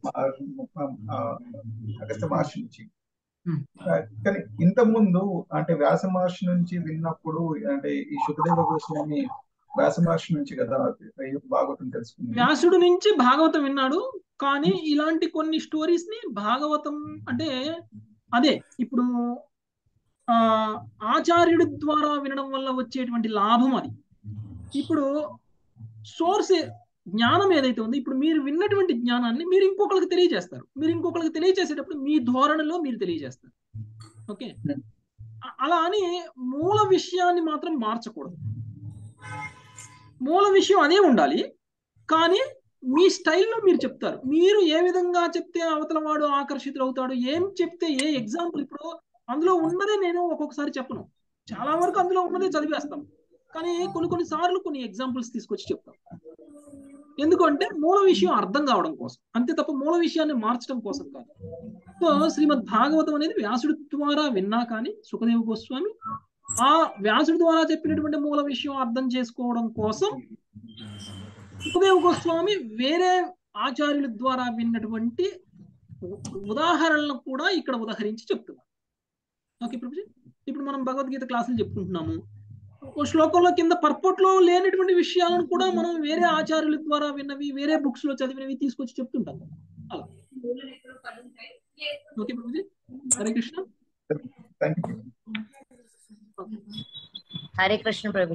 మహర్షి నుంచి. కానీ ఇంత ముందు అంటే వ్యాస మహర్షి నుంచి విన్నప్పుడు, అంటే ఈ సుఖదేవ గోస్వామి వ్యాస మహర్షి నుంచి కదా భాగవతం తెలుసుకుంది. వ్యాసుడు నుంచి భాగవతం విన్నాడు, కానీ ఇలాంటి కొన్ని స్టోరీస్ ని భాగవతం అంటే అదే ఇప్పుడు ఆచార్యుడి ద్వారా వినడం వల్ల వచ్చేటువంటి లాభం అది. ఇప్పుడు సోర్స్ జ్ఞానం ఏదైతే ఉందో, ఇప్పుడు మీరు విన్నటువంటి జ్ఞానాన్ని మీరు ఇంకొకరికి తెలియజేస్తారు. మీరు ఇంకొకరికి తెలియజేసేటప్పుడు మీ ధోరణిలో మీరు తెలియజేస్తారు. ఓకే, అలా అని మూల విషయాన్ని మాత్రం మార్చకూడదు. మూల విషయం అదే ఉండాలి, కానీ మీ స్టైల్లో మీరు చెప్తారు. మీరు ఏ విధంగా చెప్తే అవతల వాడు ఆకర్షితులు అవుతాడు, ఏం చెప్తే ఏ ఎగ్జాంపుల్. ఇప్పుడు అందులో ఉన్నదే నేను ఒక్కొక్కసారి చెప్పను, చాలా వరకు అందులో ఉన్నదే చదివేస్తాం, కానీ కొన్ని సార్లు కొన్ని ఎగ్జాంపుల్స్ తీసుకొచ్చి చెప్తాం. ఎందుకంటే మూల విషయం అర్థం కావడం కోసం, అంతే తప్ప మూల విషయాన్ని మార్చడం కోసం కాదు. సో శ్రీమద్ భాగవతం అనేది వ్యాసుడి ద్వారా విన్నా కానీ సుఖదేవ గోస్వామి ఆ వ్యాసుడి ద్వారా చెప్పినటువంటి మూల విషయం అర్థం చేసుకోవడం కోసం సుఖదేవ గోస్వామి వేరే ఆచార్యుల ద్వారా విన్నటువంటి ఉదాహరణలను కూడా ఇక్కడ ఉదాహరించి చెప్తున్నారు. ఓకే ప్రభుజీ, ఇప్పుడు మనం భగవద్గీత క్లాసులు చెప్పుకుంటున్నాము, శ్లోకంలో కింద పర్పట్లో లేనటువంటి విషయాలను కూడా మనం వేరే ఆచార్యుల ద్వారా విన్నవి, వేరే బుక్స్ లో చదివినవి తీసుకొచ్చి చెప్తుంటాం అలా. ఓకే ప్రభుజీ, హరే కృష్ణ. హరే కృష్ణ ప్రభు.